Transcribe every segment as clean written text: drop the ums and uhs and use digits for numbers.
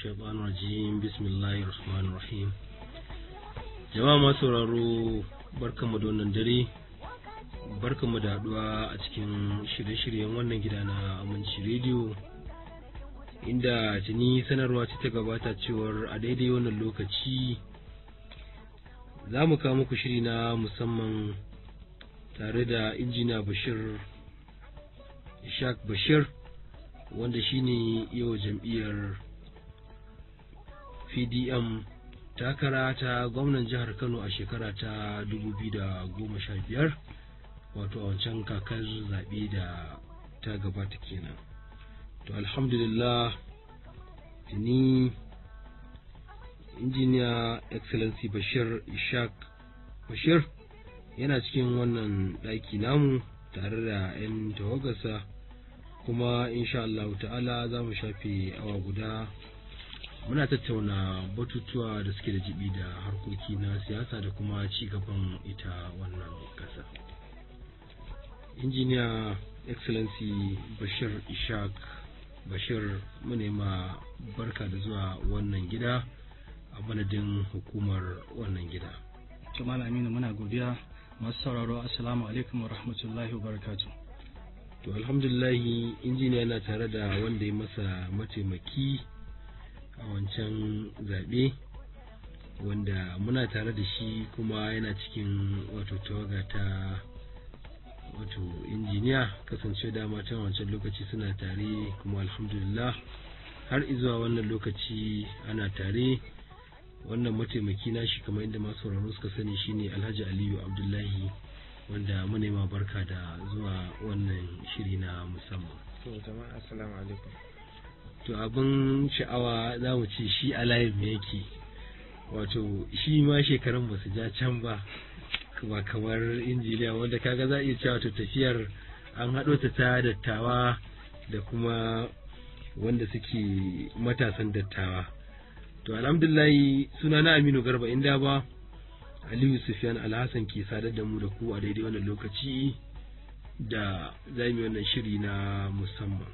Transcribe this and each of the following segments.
الشيطان الرجيم بسم الله الرحمن الرحيم jama'a masu sauraro barkanmu da wannan dare barkanmu da haduwa a cikin shirye-shiryen wannan gida na Aminci Radio inda tuni sanarwa ta gabata cewar a daidai wannan lokaci za mu kawo muku shiri na musamman tare da injiniya Ishaq Bashir wanda shine yau jam'iyyar PDM takara ta gwamnan jihar Kano a shekara ta 2015 wato a wancan kakar zaɓe da ta gabata kenan. To alhamdulillah ni injiniya excellency Ishaq Bashir yana cikin wannan ɗaki namu tare da 'yan tawagarsa kuma insha Allah ta'ala za mu shafe awa guda muna tattauna batutuwa da suke da jibi da harkoki na siyasa da kuma ci gaban ita wannan kasa. Injiniya excellency Ishaq Bashir munema barka da zuwa wannan gida a madadin hukumar wannan gida. Jamal Aminu muna godiya masu sauraro assalamu alaikum wa rahmatullahi wa barakatuh. To alhamdulillahi injiniya yana tare da wanda ya masa mataimaki a wancan zaɓe wanda muna tare da shi kuma yana cikin wato tawaga ta wato injiniya kasance da matan wancan lokaci suna tare kuma alhamdulillah har izuwa wannan lokaci ana tare. Wannan mataimaki na shi kamar inda masu sauraro suka sani shine Alhaji Aliyu Abdullahi wanda manema barka da zuwa wannan shiri na musamman. To jama'a assalamu alaikum. To abin sha'awa za mu ce shi a layin me yake wato shi ma shekarun ba su ja can ba kamar injiniya wanda kaga za a iya cewa to tafiyar an haɗo ta dattawa da kuma wanda suke matasan dattawa. To alhamdulillahi suna na Aminu Garba inda ba Aliyu Sufyan Alhassan ke sadar da mu da ku a daidai wannan lokaci da za mu yi wannan shiri na musamman.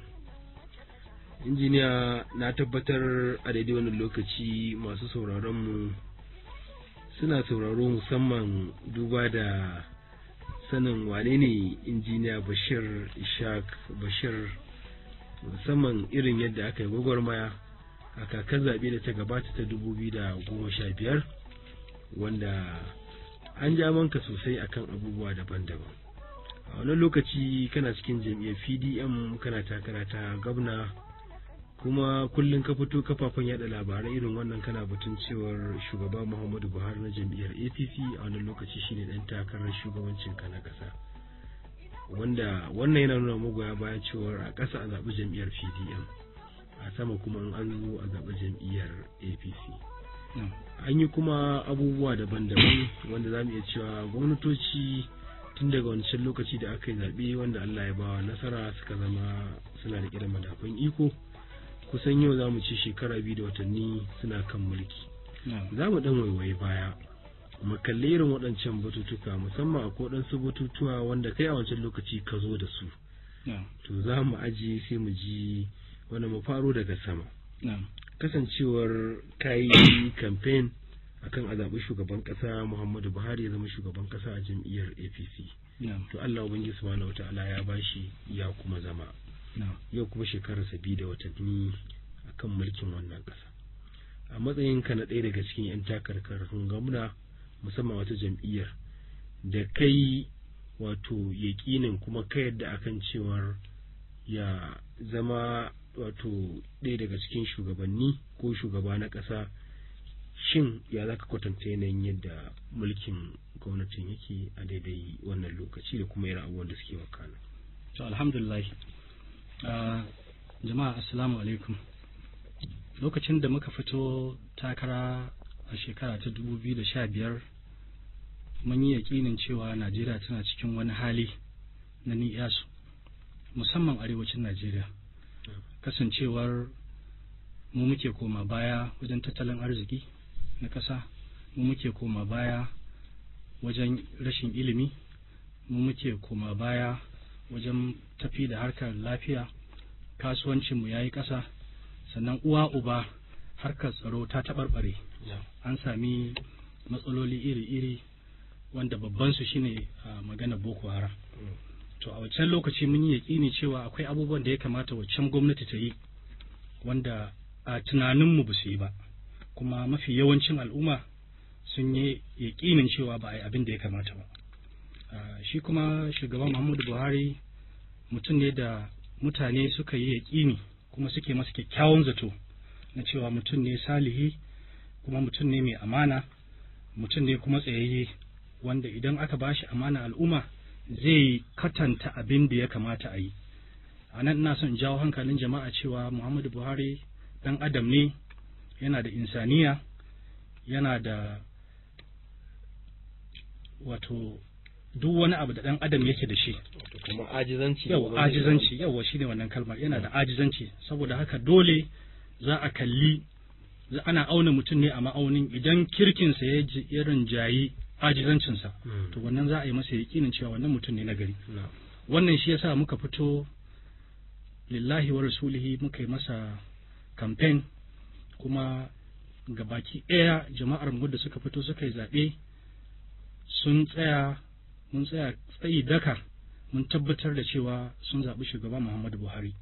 Injiniya na tabbatar a daidai wannan lokaci masu sauraron mu suna sauraro musamman duba da sanin wane ne injiniya Ishaq Bashir musamman irin yadda aka yi gwagwarmaya a kakar zaɓe da ta gabata ta 2015 wanda an ja manka sosai akan abubuwa daban-daban. A wannan lokaci kana cikin jam'iyyar PDM kana takara ta gwamna kuma kullum ka fito kafafen yada labarai irin wannan kana batun cewar shugaba Muhammadu Buhari na jam'iyyar APC a wannan lokaci shine dan takarar shugabancin ka na ƙasa wanda wannan yana nuna magoya bayan cewar a ƙasa a zaɓi jam'iyyar PDM a sama kuma an zo a zaɓi jam'iyyar APC. An yi kuma abubuwa daban-daban wanda za mu iya cewa gwamnatoci tun daga wancan lokaci da aka yi zaɓe wanda Allah ya bawa nasara suka zama suna da da madafun iko kusan yau za mu ci shekara 2 da watanni suna kan mulki. Za mu ɗan waiwaye baya mu kalli irin waɗancan batutuka musamman a waɗansu batutuwa wanda kai a wancan lokaci ka zo da su. To za mu ajiye sai mu ji wanda mu faro daga sama. Kasancewar kayi campaign akan a zaɓi shugaban ƙasa Muhammadu Buhari ya zama shugaban ƙasa a jam'iyyar APC. To Allah Ubangiji Subhanahu wata'ala ya bashi ya kuma zama. Yau kuma shekararsa 2 da watanni akan mulkin wannan ƙasa. A matsayin ka na ɗaya daga cikin 'yan takarkarun gwamna musamman wata jam'iyyar da kai wato yaƙinin kuma ka yadda akan cewar ya zama wato ɗaya daga cikin shugabanni ko shugaba na ƙasa, shin ya za ka kwatanta yanayin yadda mulkin gwamnatin yake a daidai wannan lokaci da kuma irin abubuwan da suke wakana? To alhamdulillah jama'a assalamu alaikum. Lokacin da muka fito takara a shekara ta 2015 mun yi yaƙinin cewa Najeriya tana cikin wani hali na ni'yasu musamman arewacin Najeriya. Kasancewar mu muke koma baya wajen tattalin arziki na ƙasa, mu muke koma baya wajen rashin ilimi, mu muke koma baya wajen tafi da harkar lafiya, kasuwancinmu ya yi ƙasa, sannan uwa uba harkar tsaro ta taɓarɓare. An sami matsaloli iri-iri wanda babban su shine magana Boko Haram. To a wancan lokaci mun yi yaƙini cewa akwai abubuwan da ya kamata waccan gwamnati ta yi wanda a tunaninmu ba su yi ba, kuma mafi yawancin al'umma sun yi yaƙinin cewa ba a yi abin da ya kamata ba. Shi kuma shugaban Muhammadu Buhari mutum ne da mutane suka yi yaƙini kuma suke masa kyakkyawan zato na cewa mutum ne salihi, kuma mutum ne mai amana, mutum ne kuma tsayayye, wanda idan aka ba shi amana al'umma zai katanta abin da ya kamata a yi. A nan ina son jawo hankalin jama'a cewa Muhammadu Buhari ɗan adam ne, yana da insaniya, yana da wato duk wani abu da ɗan adam yake da shi. Kuma ajizanci. Ajizanci, shi ne wannan kalmar, yana da ajizanci. Saboda haka dole za a kalli, ana auna mutum ne a ma'aunin idan kirkinsa ya rinjayi ajizancinsa, to wannan za a yi masa yaƙinin cewa wannan mutum ne na gari. Wannan shi yasa muka fito lillahi wa rasulihi muka yi masa campaign, kuma ga baki ɗaya jama'ar mu da suka fito suka yi zaɓe mun tsaya tsayi daka mun tabbatar da cewa sun zaɓi shugaban Muhammadu Buhari.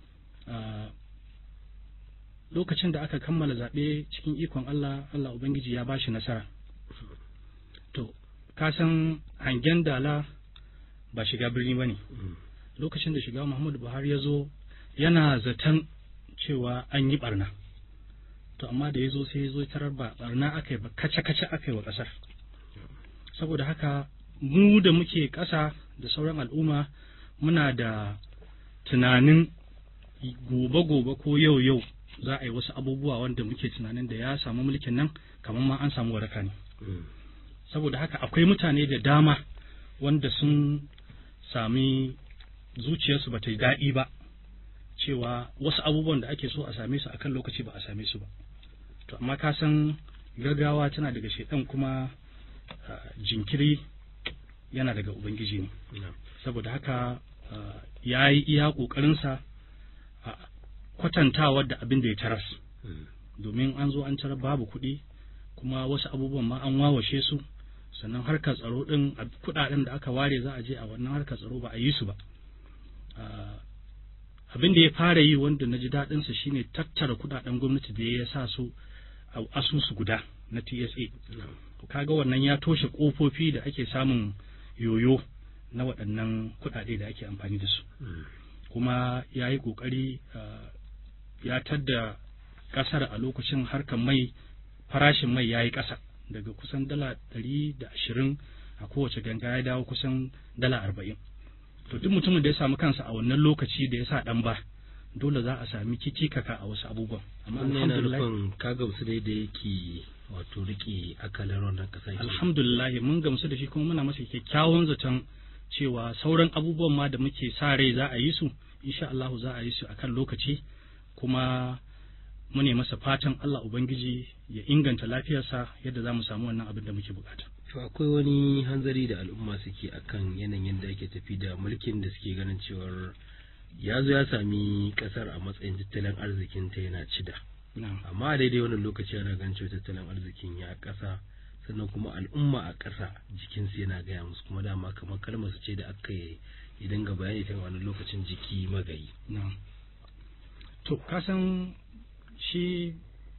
Lokacin da aka kammala zaɓe cikin ikon Allah Ubangiji ya bashi nasara. To, ka san hangen dala ba shiga birni ba ne. Lokacin da shugaban Muhammadu Buhari ya zo yana zaton cewa an yi ɓarna. To, amma da ya zo sai ya zo tarar ba ɓarna aka yi ba, kace-kace aka yi wa ƙasar. Saboda haka mu da muke ƙasa da sauran al'umma muna da tunanin gobe-gobe ko yau za a yi wasu abubuwa wanda muke tunanin da ya samu mulkin nan kamar ma an samu waraka ne. Saboda haka akwai mutane da dama wanda sun sami zuciyarsu ba ta yi daɗi ba cewa wasu abubuwan da ake so a same su akan lokaci ba a same su ba. To amma ka san gaggawa tana daga shaidan, kuma jinkiri yana daga Ubangiji ne. Saboda haka ya yi iya ƙoƙarinsa a kwatantawa da abin da ya taras, domin an zo an tarar babu kuɗi, kuma wasu abubuwan ma an wawashe su, sannan harkar tsaro ɗin kuɗaɗen da aka ware za a je a wannan harkar tsaro ba a yi su ba. Abin da ya fara yi wanda na ji daɗinsa shine tattara kuɗaɗen gwamnati da ya sa su a asusu guda na TSA. Kaga wannan ya toshe ƙofofi da ake samun yoyo na waɗannan kuɗaɗe da ake amfani da su. Kuma ya yi ƙoƙari ya tadda ƙasar a lokacin harkar mai, farashin mai ya yi ƙasa daga kusan $120 a kowace ganga ya dawo kusan $40. To duk mutumin da ya samu kansa a wannan lokaci da ya sa ɗan ba, dole za a sami kikikaka a wasu abubuwan. Amma alhamdulillah ka gamsu dai da yake wato rike akalar wannan kasa. Alhamdulillah mun gamsu da shi, kuma muna masa kyakkyawan zaton cewa sauran abubuwan ma da muke sa rai za a yi su, insha Allah za a yi su akan lokaci, kuma mu ne masa fatan Allah Ubangiji ya inganta lafiyarsa yadda za mu samu wannan abin da muke bukata. To akwai wani hanzari da al'umma suke akan yanayin da ake tafi da mulkin da suke ganin cewar ya zo ya sami kasar a matsayin tattalin arzikin ta yana cida. Amma a daidai wannan lokaci ana ganin cewa tattalin arzikin ya ƙasa, sannan kuma al'umma a ƙasa jikinsu yana gaya musu, kuma dama kamar kalmar su ce da aka yi idan ga bayani ta wani lokacin jiki magayi. To kasan shi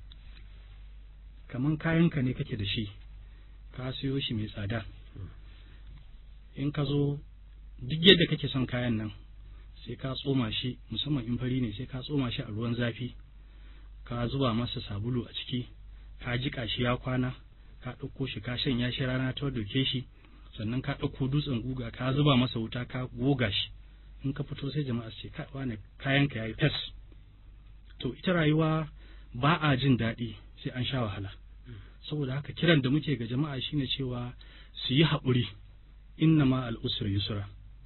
kaman kayanka ne kake da shi, ka siyo shi mai tsada, in ka zo duk yadda kake son kayan nan sai ka tsoma shi, musamman in fari ne sai ka tsoma shi a ruwan zafi, ka zuba masa sabulu a ciki, ka jiƙa shi ya kwana, ka ɗauko shi ka shanya shi rana ta doke shi, sannan ka ɗauko dutsen guga ka zuba masa wuta ka goga shi, in ka fito sai jama'a su ce wane kayanka yayi fes. To ita rayuwa ba a jin daɗi sai an sha wahala. Saboda haka kiran da muke ga jama'a shine cewa su yi haƙuri, inna ma al'usri yusra.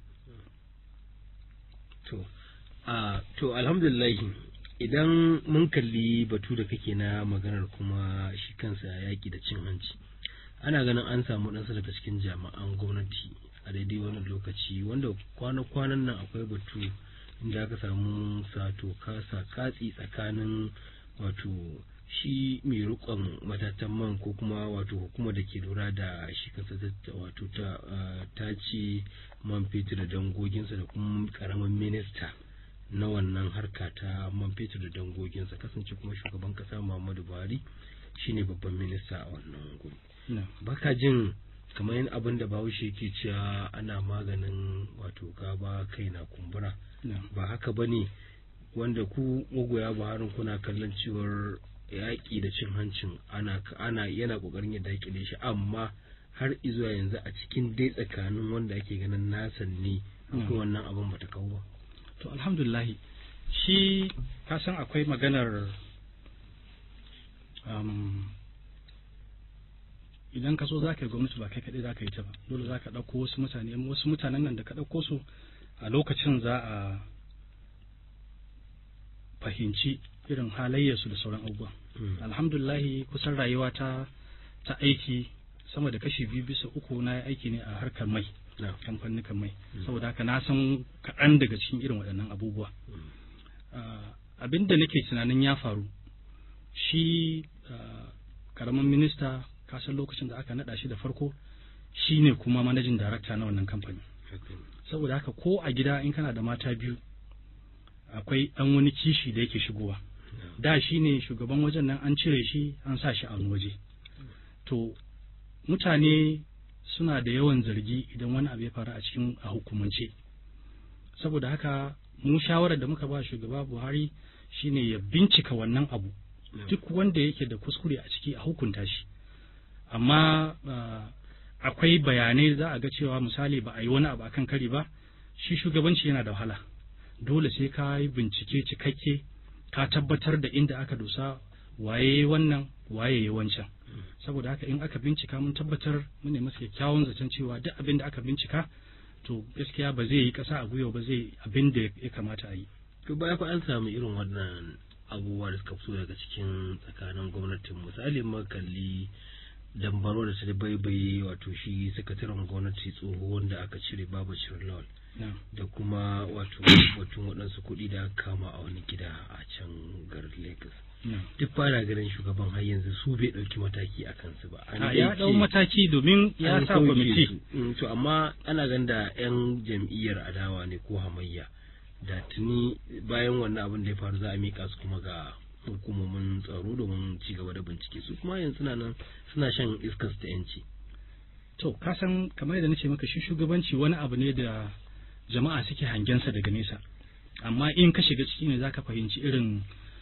To alhamdulillah, idan mun kalli batu da kake na maganar kuma shi kansa yaƙi da cin hanci, ana ganin an samu ɗansa daga cikin jami'an gwamnati a daidai wannan lokaci, wanda kwana-kwanan nan akwai batu inda aka samu sato kasa katsi tsakanin wato shi mai rikon matatan man ko kuma wato hukumar da ke lura da shi kansa wato ta ce man fetur da dangoginsa da kuma karamin minista na wannan harka ta man fetur da dangoginsa, kasance kuma shugaban kasa Muhammadu Buhari shine babban minista a wannan guri. Baka jin kamar yin abin da Bahaushe ke cewa ana maganin wato gaba kai na kumbura, ba haka bane wanda ku magoya Buhari kuna kallon cewar yaƙi da cin hancin ana yana kokarin ya dakile shi, amma har izuwa yanzu a cikin dai tsakanin wanda ake ganin nasan ne akwai wannan abin bata kawo ba. To alhamdulillah, shi ka san akwai maganar idan ka so za ka yi gwamnati ba kai kaɗai za ka yi ta ba, dole za ka ɗauko wasu mutanen nan da ka ɗauko su a lokacin za a fahimci irin halayyarsu da sauran abubuwa. Alhamdulahi kusan rayuwa ta aiki sama da kashi 2/3 na aiki ne a harkar mai, kamfanin mai, saboda haka na san kaɗan daga cikin irin waɗannan abubuwa. Abin da nake tunanin ya faru, shi karamin minista kasan lokacin da aka naɗa shi da farko shi ne kuma manajin darakta na wannan kamfani. Saboda haka ko a gida in kana da mata biyu akwai ɗan wani kishi da yake shigowa. Da shi ne shugaban wajen nan, an cire shi an sa shi a wani waje. To mutane suna da yawan zargi idan wani abu ya faru a hukumance. Saboda haka mu shawarar da muka ba shugaba Buhari shine ya bincika wannan abu, duk wanda yake da kuskure a ciki a hukunta shi. Amma akwai bayanai za a ga cewa misali ba a yi wani abu akan kari ba, shi shugabanci yana da wahala. Dole sai ka yi bincike cikakke, ka tabbatar da inda aka dosa, waye wannan waye wancan. Saboda haka in aka bincika mun tabbatar mun ne masa kyakkyawan zaton cewa duk abin da aka bincika to gaskiya ba zai yi kasa a gwiwa ba, zai abin da ya kamata a yi. To baya fa an samu irin wannan abubuwa da suka fito daga cikin tsakanin gwamnatin, misali makalli dambaro da ta baibaye wato shi sakataren gwamnati tsoho wanda aka cire Babacir Lawal, da kuma wato batun waɗansu kuɗi da aka kama a wani gida a can garin Lagos. Duk fara ganin shugaban har yanzu su bai ɗauki mataki a kansu ba. Ya ɗau mataki domin ya sa kwamiti. To amma ana ganin da 'yan jam'iyyar adawa ne ko hamayya, da tuni bayan wannan abin da ya faru za a miƙa su kuma ga hukumomin tsaro domin ci gaba da bincike. Su kuma yanzu suna shan iskar ta yanci. To kasan kamar yadda nace maka, shi shugabanci wani abu ne da jama'a suke hangensa daga nesa, amma in ka shiga ciki ne zaka fahimci irin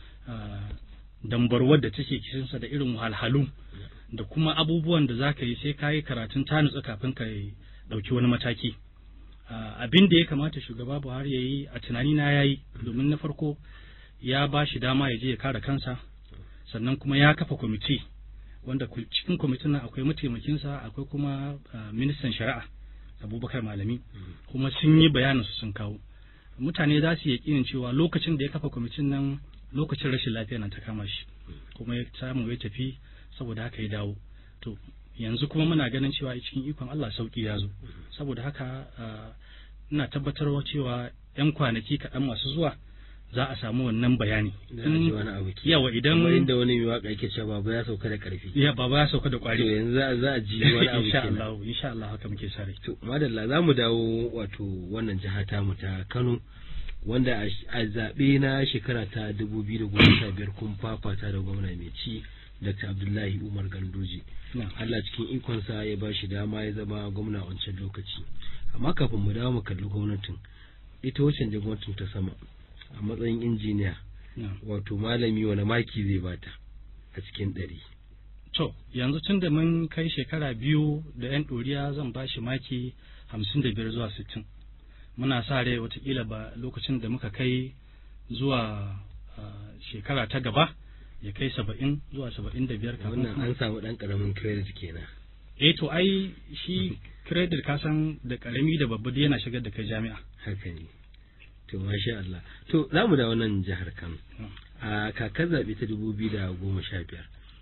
dambarwar da take cikinsa da irin wahalhalu da kuma abubuwan da zaka yi sai ka yi karatun ta nutsu kafin ka ɗauki wani mataki. Abin da ya kamata shugaba Buhari ya yi a tunani na yayi, domin na farko ya ba shi dama ya je ya kare kansa, sannan kuma ya kafa kwamiti wanda cikin kwamitin nan akwai mataimakinsa, akwai kuma ministan shari'a Abubakar Malami, kuma sun yi bayanin su sun kawo. Mutane za su yi yakinin cewa lokacin da ya kafa kwamitin nan lokacin rashin lafiya nan ta kama shi, kuma ya samu ya tafi, saboda haka ya dawo. To yanzu kuma muna ganin cewa cikin ikon Allah sauki ya zo, saboda haka ina tabbatarwa cewa 'yan kwanaki kaɗan masu zuwa za a samu wannan bayani. Yawa idan kamar inda wani mai waka yake cewa baba ya sauka da karfi. Ya baba ya sauka da kwari. To yanzu za a ji wani abu kenan. Insha Allah haka muke sare. To madalla, za mu dawo wato wannan jiha ta mu ta Kano, wanda a zaɓe na shekara ta 2015 kun fafata da gwamna mai ci Dr. Abdullahi Umar Ganduje. Allah cikin ikonsa ya ba shi dama ya zama gwamna a wancan lokaci. Amma kafin mu dawo mu kalli gwamnatin, ita wacce da gwamnatin ta sama a matsayin injiniya, wato malami wani maki zai bata a cikin 100? To yanzu tun da mun kai shekara 2 da 'yan ɗoriya zan ba shi maki 55 zuwa 60. Muna sa rai watakila ba lokacin da muka kai zuwa shekara ta gaba ya kai 70 zuwa 75 kafin. Wannan an samu ɗan ƙaramin credit kenan. To ai shi credit kasan da ƙarami da babba yana shigar da kai jami'a. Haka ne. To masha Allah. To za mu da wannan jihar Kano. A kakar zaɓe ta 2015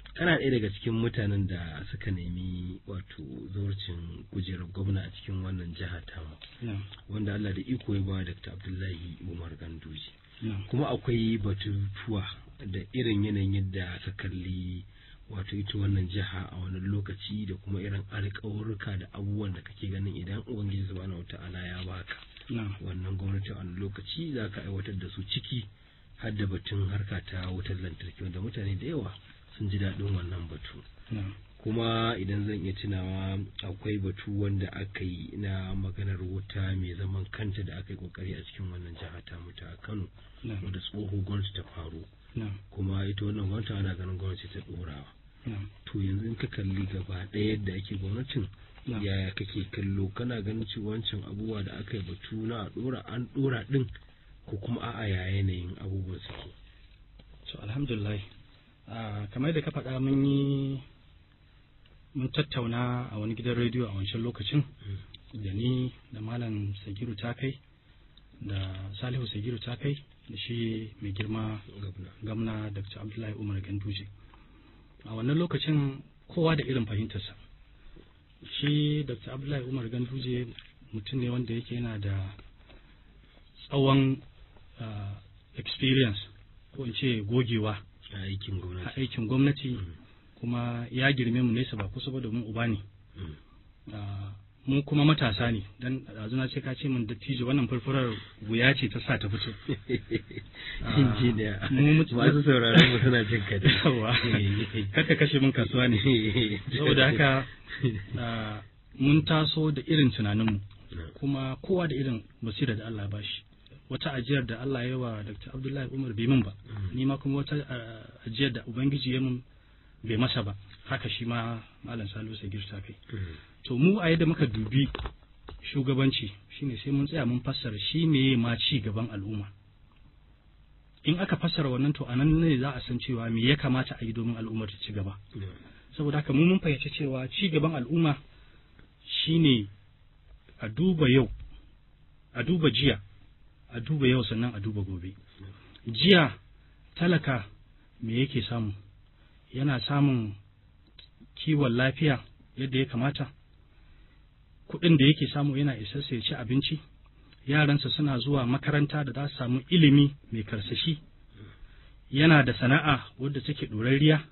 kana ɗaya daga cikin mutanen da suka nemi wato zawarcin kujerar gwamna a cikin wannan jiha tamu, wanda Allah da iko ya ba Dr. Abdullahi Umar Ganduje. Kuma akwai batutuwa da irin yanayin yadda aka kalli wato ita wannan jiha a wani lokaci da kuma irin alƙawarruka da abubuwan da kake ganin idan Ubangiji subhanahu wata'ala ya baka wannan gwamnati a wani lokaci za ka aiwatar da su ciki har da batun harka ta wutar lantarki wanda mutane da yawa sun ji daɗin wannan batu. Kuma idan zan iya tunawa akwai batu wanda aka yi na maganar wuta mai zaman kanta da aka yi kokari a cikin wannan jiha ta mu ta Kano wanda tsoho gwamnati ta faru. Kuma ita wannan gwamnati ana ganin gwamnati ta ɗorawa. To yanzu in ka kalli gaba ɗaya yadda ake gwamnatin yaya kake kallo, kana ganin cewa wancan abubuwa da aka yi batu na an ɗora ɗin ko kuma a'a ya yanayin abubuwan suke? So alhamdulillah kamar da ka faɗa mun tattauna a wani gidan rediyo a wancan lokacin da ni da Malam Sagiru Takai da Salihu Sagiru Takai da shi mai girma gwamna Dr. Abdullahi Umar Ganduje. A wannan lokacin kowa da irin fahimtarsa. Shi Dr. Abdullahi Umar Ganduje mutum ne wanda yake yana da tsawon experience ko in ce gogewa a aikin gwamnati kuma ya girme mu nesa ba kusa ba domin uba ne. Mu kuma matasa ne dan azuna ce ka ce min dattijo wannan furfurar wuya ce ta sa ta fito. Injiniya masu sauraron mu suna jin ka yawa kaka kashe min kasuwa ne. Saboda haka mun taso da irin tunaninmu kuma kowa da irin basira da Allah ba shi. Wata ajiyar da Allah ya wa Dr. Abdullahi Umar bai min ba, ni ma kuma wata ajiyar da Ubangiji ya min bai masa ba, haka shi ma Malam Salihu Sagiru Takai. To mu a yadda muka dubi shugabanci shine sai mun tsaya mun fassara shi ne ma ci gaban al'umma. In aka fassara wannan to anan ne za a san cewa me ya kamata a yi domin al'ummar ta ci gaba. Saboda haka mu mun fahimci cewa ci gaban al'umma shine a duba yau, a duba jiya, a duba yau sannan a duba gobe. Jiya talaka me yake samu? Yana samun kiwon lafiya yadda ya kamata? Kuɗin da yake samu yana isarsa ya ci abinci? Yaransa suna zuwa makaranta da za su samu ilimi mai karsashi? Yana da sana'a wadda take ɗorarriya?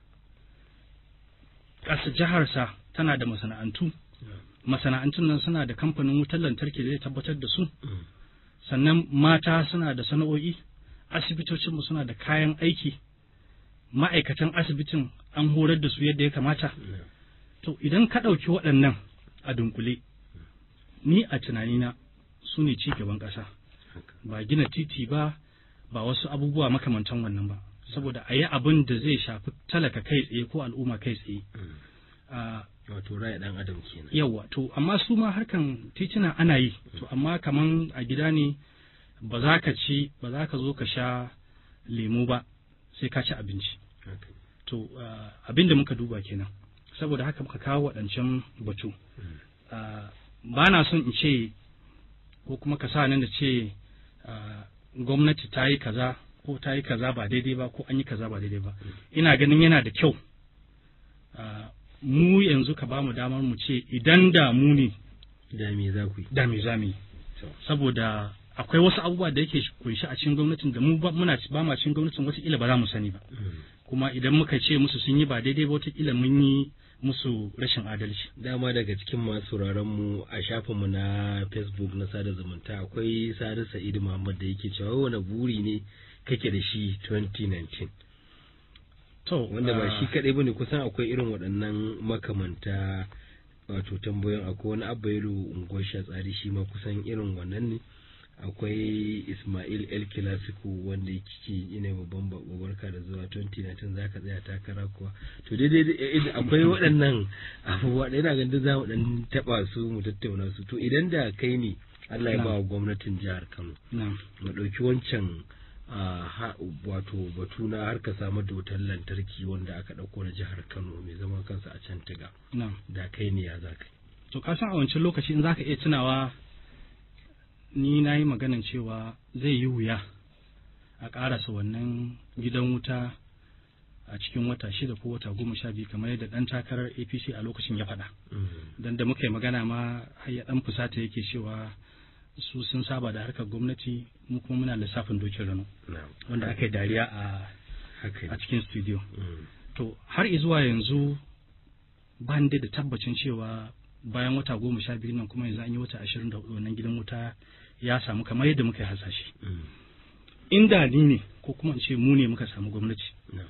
Ƙasa jiharsa tana da masana'antu? Masana'antun nan suna da kamfanin wutar lantarki da zai tabbatar da su? Sannan mata suna da sana'o'i? Asibitocinmu suna da kayan aiki? Ma'aikatan asibitin an horar da su yadda ya kamata? To idan ka ɗauki waɗannan a dunkule, ni a tunanina su ne ci gaban ƙasa, ba gina titi ba, ba wasu abubuwa makamantan wannan ba, saboda a yi abin da zai shafi talaka kai tsaye ko al'umma kai tsaye. Wato raya ɗan adam kenan. Yawwa, to amma su ma harkan titina ana yi, to amma kaman a gida ne ba za ka zo ka sha lemu ba sai ka ci abinci. To abin da muka duba kenan. Saboda haka muka kawo waɗancan batu. Ba na son in ce ko kuma ka sa nan da ce gwamnati ta yi kaza ko ta yi kaza ba daidai ba ko an yi kaza ba daidai ba. Ina ganin yana da kyau mu yanzu ka ba mu damar mu ce idan da mu ne da me za ku yi. Da me za mu yi. Saboda akwai wasu abubuwa da yake kunshi a cikin gwamnatin da mu ba ma cikin gwamnatin wataƙila ba za mu sani ba. Kuma idan muka ce musu sun yi ba daidai ba wataƙila mun yi musu rashin adalci. Dama daga cikin masu mu a shafinmu na Facebook na sada zumunta akwai Sadu Sa'idu Muhammad da yake cewa wani buri ne kake da shi 2019. To wanda ba shi kaɗai bane, kusan akwai irin waɗannan makamanta wato tambayoyin. Akwai wani Abayelu unguwar Shatsari shi ma kusan irin wannan ne. Akwai Ismail El Clasico wanda yake ina babban barka da zuwa 2019 zaka tsaya takara kuwa. To daidai akwai waɗannan abubuwa da ina ganin za mu dan taba su mu tattauna su. To idan da kai ne Allah ya ba wa gwamnatin jihar Kano mu dauki wancan wato batu na harka samar da wutar lantarki wanda aka dauko na jihar Kano mai zaman kansa a can Tiga. Da kai ne ya zaka? To ka san a wancan lokaci in zaka iya tunawa ni na yi maganan cewa zai yi wuya a ƙarasa wannan gidan wuta a cikin wata 6 ko wata 12 kamar yadda ɗan takarar APC a lokacin ya faɗa. Dan da muka yi magana ma har ya ɗan fusata yake cewa su sun saba da harkar gwamnati, mu kuma muna lissafin dokin rano wanda aka yi dariya a cikin studio. To har zuwa yanzu ba ni da tabbacin cewa bayan wata 12 nan kuma yanzu an yi wata 24 wannan gidan wuta ya samu kamar yadda muka yi hasashe. Inda ni ne ko kuma in ce mu ne muka samu gwamnati,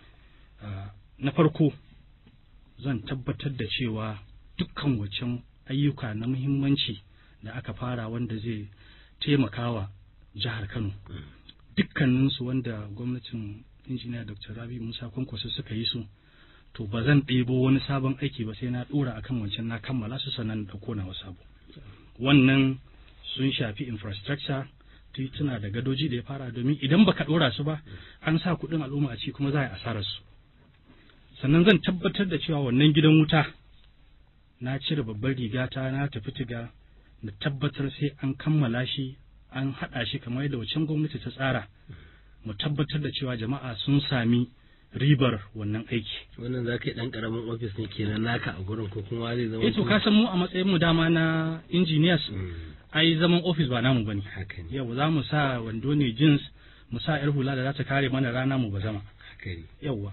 na farko zan tabbatar da cewa dukkan wancan ayyuka na muhimmanci da aka fara wanda zai taimakawa jihar Kano, dukkaninsu wanda gwamnatin injiniya Dr. Rabi Musa Kwankwaso suka yi su, to ba zan ɗebo wani sabon aiki ba sai na ɗora akan wancan na kammala su sannan da kona wa sabo. Wannan sun shafi infrastructure, tituna da gadoji da ya fara, domin idan baka ɗora su ba an sa kuɗin al'umma a ci kuma za a yi asarar su. Sannan zan tabbatar da cewa wannan gidan wuta na cire babbar rigata na tafi tiga na tabbatar sai an kammala shi, an haɗa shi kamar yadda waccan gwamnati ta tsara, mu tabbatar da cewa jama'a sun sami ribar wannan aiki. Wannan za ka yi ɗan ƙaramin ofis ne kenan naka a gurin ko kuma zai zama? To ka san mu a matsayin mu dama na engineers, ai zaman ofis ba namu bane. Yau za mu sa wando ne jeans, mu sa yar hula da za ta kare mana rana mu ba zama. Yawwa.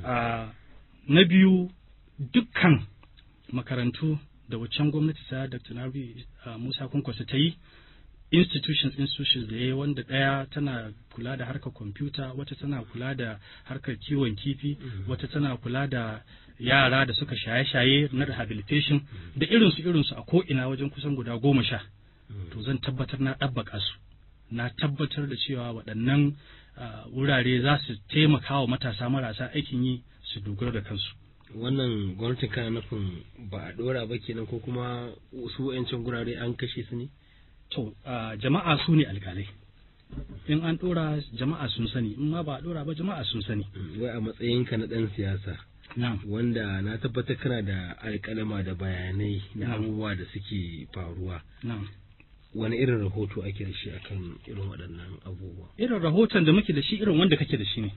Na biyu, dukkan makarantu da waccan gwamnati ta Dr. Rabi Musa Kwankwaso ta yi, institutions da ya yi, wanda ɗaya tana kula da harkar kwamfuta, wata tana kula da harkar kiwon kifi, wata tana kula da yara da suka shaye-shaye na rehabilitation, da irinsu a ko'ina wajen kusan guda 10. To zan tabbatar na ɗabbaka su, na tabbatar da cewa waɗannan wurare za su taimaka wa matasa marasa aikin yi su dogara da kansu. Wannan gwamnatin kana nufin ba a ɗora ba kenan ko kuma su 'yancin gurare an kashe su ne? To, jama'a su ne alkalai. In an ɗora jama'a sun sani, in ma ba a ɗora ba jama'a sun sani. Wai a matsayinka na ɗan siyasa, wanda na tabbatar kana da alƙalama da bayanai na abubuwa da suke faruwa. Wani irin rahoto ake da shi akan irin waɗannan abubuwa? Irin rahoton da muke da shi irin wanda kake da shi ne.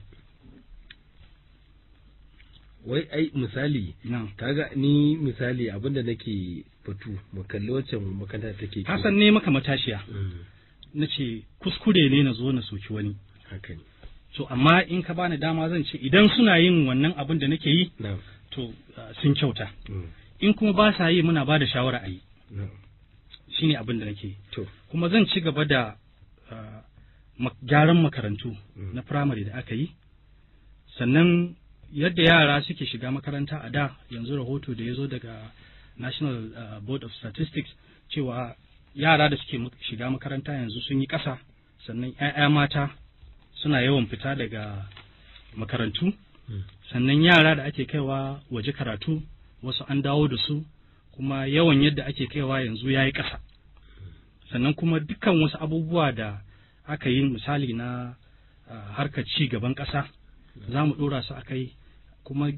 Wai ai misali, kaga ni misali abinda nake batu mu kalli wacce makaranta take. Hasan ne maka matashiya. Na ce kuskure ne na zo na soki wani. Haka ne. To amma in ka bani dama zan ce idan suna yin wannan abin da nake yi, to sun kyauta. In kuma ba sa yi muna ba da shawara a yi. Shine abin da nake yi. Kuma zan ci gaba da gyaran makarantu na firamare da aka yi. Sannan yadda yara suke shiga makaranta a da, yanzu rahoto da ya zo daga National Board of Statistics cewa yara da suke shiga makaranta yanzu sun yi ƙasa, sannan 'ya'ya mata suna yawan fita daga makarantu, sannan yara da ake kaiwa waje karatu wasu an dawo da su, kuma yawan yadda ake kaiwa yanzu ya yi ƙasa. Sannan kuma dukkan wasu abubuwa da aka yi misali na harkar ci gaban ƙasa za mu ɗora su a kai, kuma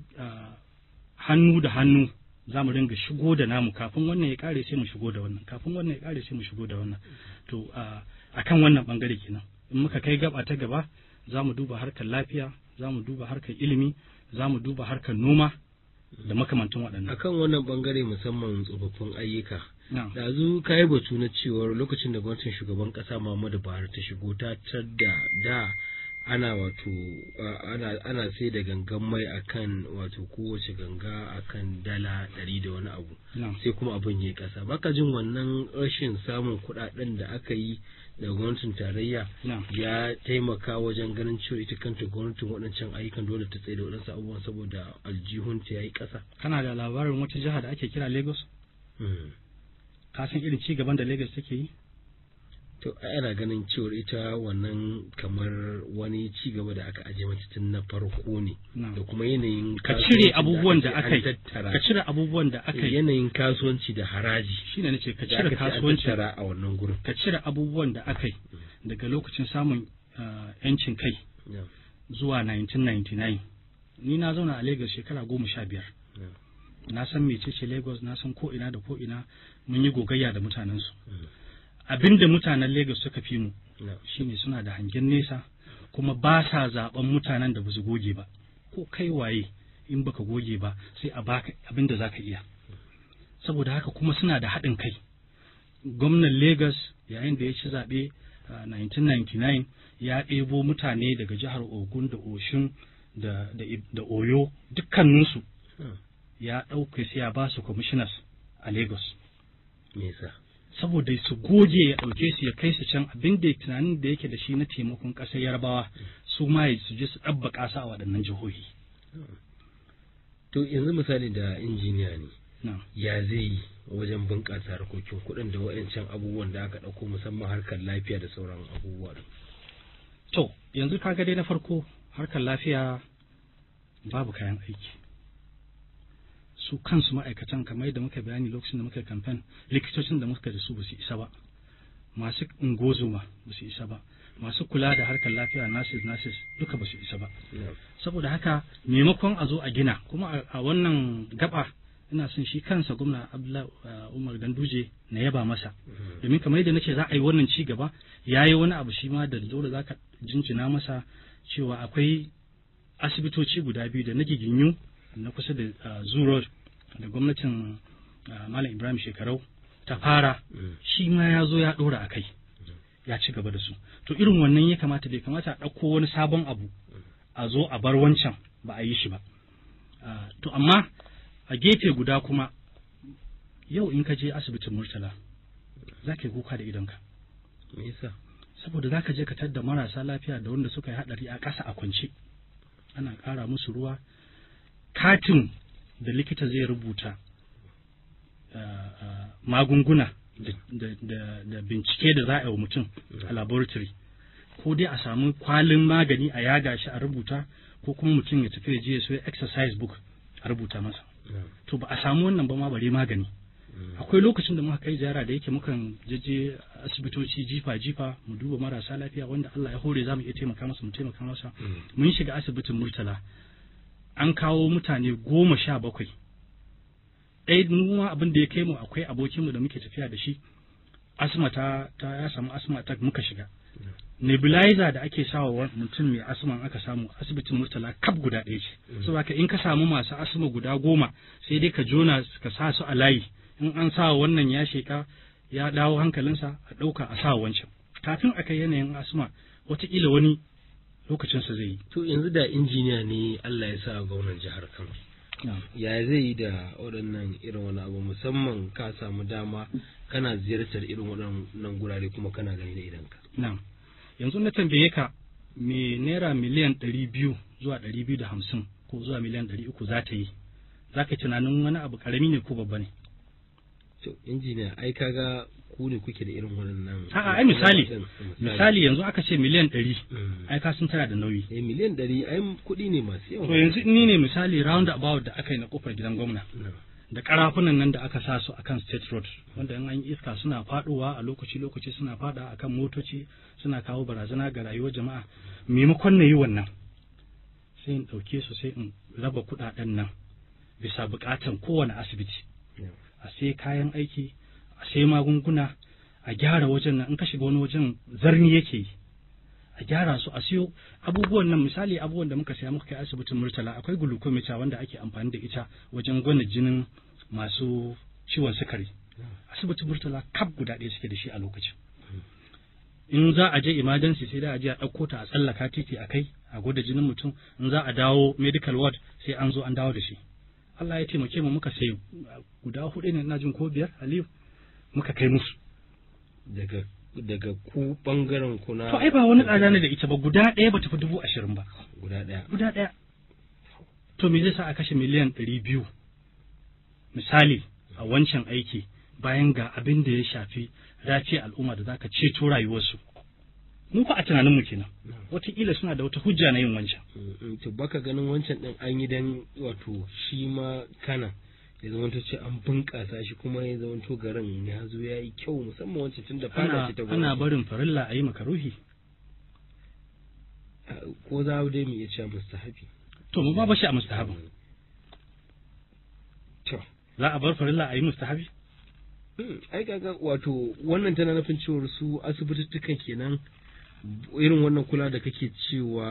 hannu da hannu za mu ringa shigo da namu, kafin wannan ya ƙare sai mu shigo da wannan, kafin wannan ya ƙare sai mu shigo da wannan. To a kan wannan ɓangare kenan, in muka kai gaba ta gaba za mu duba harkar lafiya, za mu duba harkar ilimi, za mu duba harkar noma da makamantan waɗannan. Akan wannan ɓangare musamman tsofaffin ayyuka, ɗazu ka yi batu na cewar lokacin da gwamnatin shugaban ƙasa Muhammadu Buhari ta shigo ta da ana ana sai da gangan mai akan kowace ganga akan dala 100 da wani abu, sai kuma abin yayi ƙasa. Baka jin wannan rashin samun kuɗaɗen da aka yi da gwamnatin tarayya ya taimaka wajen ganin cewa ita kanta gwamnatin waɗancan ayyukan dole ta tsaye da waɗansu abubuwan saboda aljihunta ya yi ƙasa? Kana da labarin wata jiha da ake kira Lagos? Ka san irin ci gaban da Lagos take yi? To ana ganin cewar ita wannan kamar wani ci gaba da aka aje mata tun na farko ne, da kuma yanayin ka cire abubuwan da aka yi, ka cire abubuwan da aka yi, yanayin kasuwanci da haraji shine nace ka cire kasuwanci a wannan gurin, ka cire abubuwan da aka yi daga lokacin samun yancin kai zuwa 1999. Ni na zauna a Lagos shekara 15. Na san mecece Lagos, na san ko ina da ko ina, mun yi gogayya da mutanensu. Abinda mutanen Lagos suka fi mu shine suna da hangen nesa, kuma ba sa zaben mutanen da ba su goge ba. ko kai waye in baka goge ba sai a baka abin da zaka iya. Saboda haka kuma suna da haɗin kai. Gwamnan Lagos yayin da ya ci zaɓe 1999 ya ɗebo mutane daga jihar Ogun da Oshun da Oyo dukkaninsu ya ɗauke sai ya ba su commissioners a Lagos. Saboda su goge ya ɗauke su ya kai su can abin da tunanin da yake da shi na taimakon ƙasar Yarbawa su ma su je su ɗabba ƙasa a waɗannan jihohi. To yanzu misali da injiniya ne, ya zai yi wajen bunƙasa harkokin kuɗin da waɗancan abubuwan da aka ɗauko musamman harkar lafiya da sauran abubuwa. To yanzu kaga dai na farko harkar lafiya babu kayan aiki. Su kansu ma'aikatan kamar yadda muka bayani lokacin da muka kamfen, likitocin da muka da su ba su isa ba, masu ungozoma ba su isa ba, masu kula da harkar lafiya nurses duka ba su isa ba. Saboda haka maimakon a zo a gina, kuma a wannan gaba ina son shi kansa gwamna Abdullahi Umar Ganduje na yaba masa, domin kamar yadda nace za a yi wannan ci gaba, yayi wani abu shi ma da dole zaka jinjina masa, cewa akwai asibitoci guda biyu da na Giginyu na kusa da Zuro da gwamnatin Malam Ibrahim Shekarau ta fara, shi ma ya zo ya ɗora a kai, ya ci gaba da su. To irin wannan ya kamata, bai kamata a ɗauko wani sabon abu a zo a bar wancan ba a yi shi ba. To amma a gefe guda kuma yau in ka je asibitin Murtala za ka yi kuka da idonka. Me yasa? Saboda za ka je ka tadda marasa lafiya da wanda suka yi haɗari a ƙasa a kwance, ana ƙara musu ruwa, katin da likita zai rubuta magunguna da bincike da za a yi wa mutum a laboratory, ko dai a samu kwalin magani a yaga shi a rubuta, ko kuma mutum ya tafi je ya so exercise book a rubuta masa. To ba a samu wannan ba ma bare magani. Akwai lokacin da muka kai ziyara da yake mukan je asibitoci jifa mu duba marasa lafiya wanda Allah ya hore za mu iya taimaka masa. Mun shiga asibitin Murtala, an kawo mutane 17. Ɗaya mu abin da ya kai mu, akwai abokinmu da muke tafiya da shi, asma ya samu asma attack, muka shiga. Nebulizer da ake sawa mutum mai asma aka samu asibitin Murtala kaf guda ɗaya ce. Saboda in ka samu masu asma guda 10 sai dai ka jona ka sa su a layi, in an sa wannan ya sheka ya dawo hankalinsa a ɗauka a sa wancan, kafin a kai yanayin asma wataƙila wani lokacinsa zai yi. To yanzu da injiniya ne Allah ya sa gwamnan jihar Kano, ya zai yi da waɗannan irin wani abu, musamman ka samu dama kana ziyartar irin waɗannan gurare kuma kana gani da idanka. Na'am. Yanzu na tambaye ka, me naira miliyan 200 zuwa 250 ko zuwa miliyan 300 za ta yi, za ka tunanin wani abu karami ne ko babba ne? To injiniya, ai kaga ku ne kuke da irin waɗannan. A'a, ai misali yanzu aka ce miliyan 100, ai ka sun tana da nauyi. Miliyan 100 ai kuɗi ne masu yawa. To yanzu ni ne misali round about da aka yi na kofar gidan gwamna, da karafunan nan da aka sa su akan state road, wanda in an yi iska suna faduwa a lokaci suna fada akan motoci, suna kawo barazana ga rayuwar jama'a. Maimakon na yi wannan, sai in ɗauke su sai in raba kuɗaɗen nan bisa buƙatan kowane asibiti, a sai kayan aiki, a sai magunguna, a gyara wajen nan. In ka shiga wani wajen zarni yake yi, a gyara su, a siyo abubuwan nan. Misali abubuwan da muka saya muka kai asibitin Murtala, akwai glucometer wanda ake amfani da ita wajen gwana jinin masu ciwon sukari. Asibitin Murtala kaf guda ɗaya suke da shi a lokacin. In za a je emergency sai da a je a ɗauko ta a tsallaka titi a kai a gwada jinin mutum. In za a dawo medical ward sai an zo an dawo da shi. Allah ya taimake mu, muka sai guda 4 ne, ina jin ko 5, Aliyu, muka kai musu. Daga ku bangaren ku na. To ai ba wani tsada ne da ita ba, guda ɗaya ba tafi 20,000 ba. Guda ɗaya. To me zai sa a kashe miliyan 200 misali a wancan aiki, bayan ga abin da ya shafi lafiyar al'umma da zaka ceto rayuwarsu? Mu fa a tunanin mu kenan, wataƙila suna da wata hujja na yin wancan. To baka ganin wancan ɗin an yi dan wato shi ma kana ya zama ce an bunƙasa shi, kuma ya zama to garin ya zo ya yi kyau, musamman wancan tun da fara ce ta gwamnati. Ana barin farilla a yi makaruhi, ko za dai mu iya cewa mustahabi. To mu ba shi a mustahabi. To za a bar farilla a yi mustahabi? Ai kaga wato wannan tana nufin cewar su asibitittukan kenan irin wannan kula da kake cewa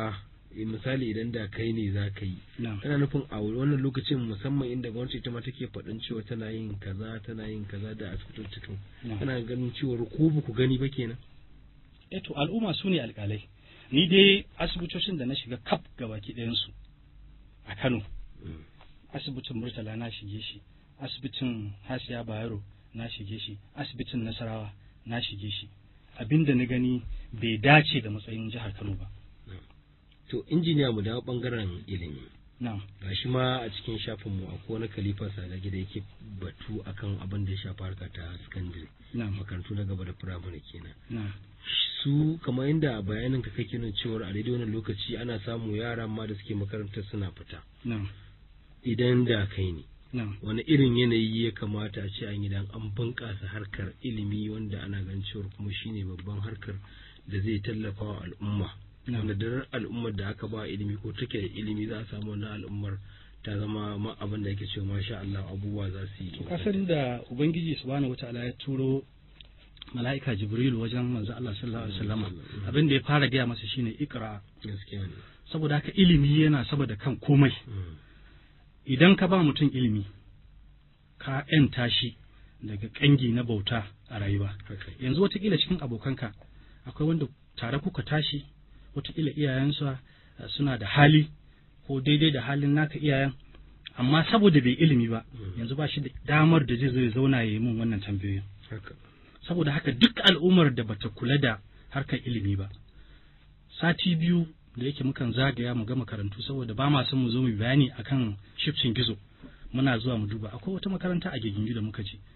misali idan da kai ne za ka yi na'am kana nufin a wannan lokacin musamman inda gwamnati ita ma take faɗin cewa tana yin kaza da asibitocin na'am. kana ganin cewa ko ba ku gani ba kenan. to al'umma su ne alƙalai. Ni dai asibitocin da na shiga kaf gabaki ɗayansu a Kano, asibitin Murtala na shige shi, asibitin Hasiya Bayero na shige shi, asibitin Nasarawa na shige shi. Abinda na gani bai dace da matsayin jihar Kano ba. To injiniya mu dawo bangaren ilimi. Na'am. Gashi ma a cikin shafin mu akwai wani Khalifa Salage da yake batu akan abin da ya shafi harka ta secondary. Na'am. Makarantu na gaba da firamare kenan. Na'am. Su kamar inda bayanin ka kake nuna cewa a daidai wannan lokaci ana samu yara ma da suke makarantar suna fita. Na'am. Idan da kai ne. Na'am. Wani irin yanayi ya kamata a ce an yi dan an bunƙasa harkar ilimi wanda ana ganin cewa kuma shine babban harkar da zai tallafa wa al'umma. Wanda da al'ummar da aka ba ilimi ko take da ilimi za a samu wannan al'ummar ta zama ma abin da yake cewa masha Allah abubuwa za su yi. Kasan da Ubangiji subhanahu wataala ya turo mala'ika Jibrilu wajen manzo Allah sallallahu alaihi wasallam abin da ya fara gaya masa shine ikra. Gaskiya ne. Saboda haka ilimi yana saboda kan komai. Idan ka ba mutum ilimi ka ‘yanta shi daga ƙangi na bauta a rayuwa. Yanzu watakila cikin abokanka akwai wanda tare kuka tashi, watakila iyayensa suna da hali ko daidai da halin naka iyayen, amma saboda bai ilimi ba yanzu ba shi da damar da zai zauna ya yi min wannan tambayoyin. Saboda haka duk al'ummar da bata kula da harkar ilimi ba, sati biyu da yake mukan zagaya mu ga makarantu saboda ba ma son mu zo mu bayani akan shifcin gizo, muna zuwa mu duba. Akwai wata makaranta a Gigingi da muka je,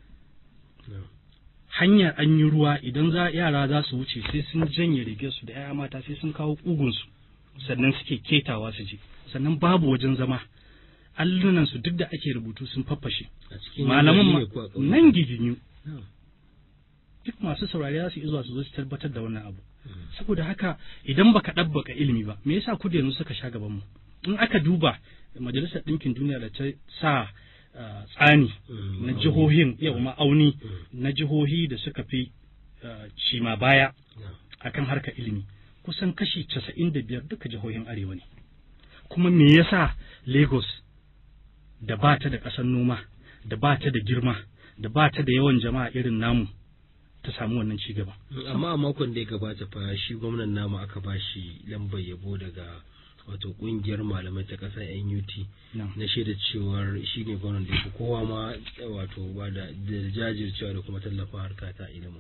hanyar an yi ruwa, idan yara za su wuce sai sun janye rigar su da 'ya'ya mata sai sun kawo kugunsu sannan suke ketawa su je, sannan babu wajen zama, allunan su duk da ake rubutu sun faffashe. Malaman nan Gigingi duk masu saurari za su yi zuwa su zo su tabbatar da wannan abu. Saboda haka idan baka ɗabbaka ilimi ba, me yasa kudu yanzu suka sha gaban mu? In aka duba Majalisar Ɗinkin Duniya da ta sa tsani na jihohin, yau ma'auni na jihohi da suka fi cima baya akan harkar ilimi, kusan kashi 95 duka jihohin arewa ne. Kuma me yasa Lagos da ba ta da ƙasar noma, da ba ta da girma, da ba ta da yawan jama'a irin namu ta samu wannan ci gaba? Amma a makon da ya gabata fa shi gwamnan namu aka ba shi lambar yabo daga wato kungiyar malamai ta ƙasa NUT na shaida cewar shi ne gwamnan da kowa ma wato ba da jajircewa da kuma tallafa harka ta ilimi.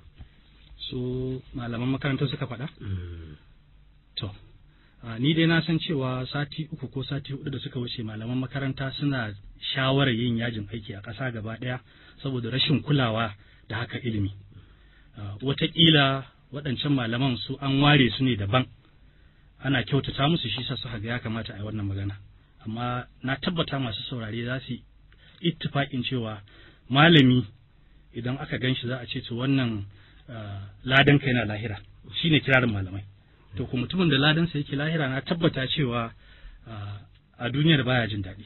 So malaman makarantar suka faɗa? To, ni dai na san cewa sati 3 ko sati 4 da suka wuce malaman makaranta suna shawarar yin yajin aiki a ƙasa gaba ɗaya saboda rashin kulawa da haka ilimi. Wataƙila waɗancan malaman su an ware su ne daban, ana kyautata musu, shi sa suka ga ya kamata a yi wannan magana. Amma na tabbata masu saurare za su ittifaƙin cewa malami idan aka gan shi za a ce to wannan ladan ka yana lahira, shine kirarin malamai. To kuma mutumin da ladansa yake lahira, na tabbata cewa a duniyar baya jin daɗi.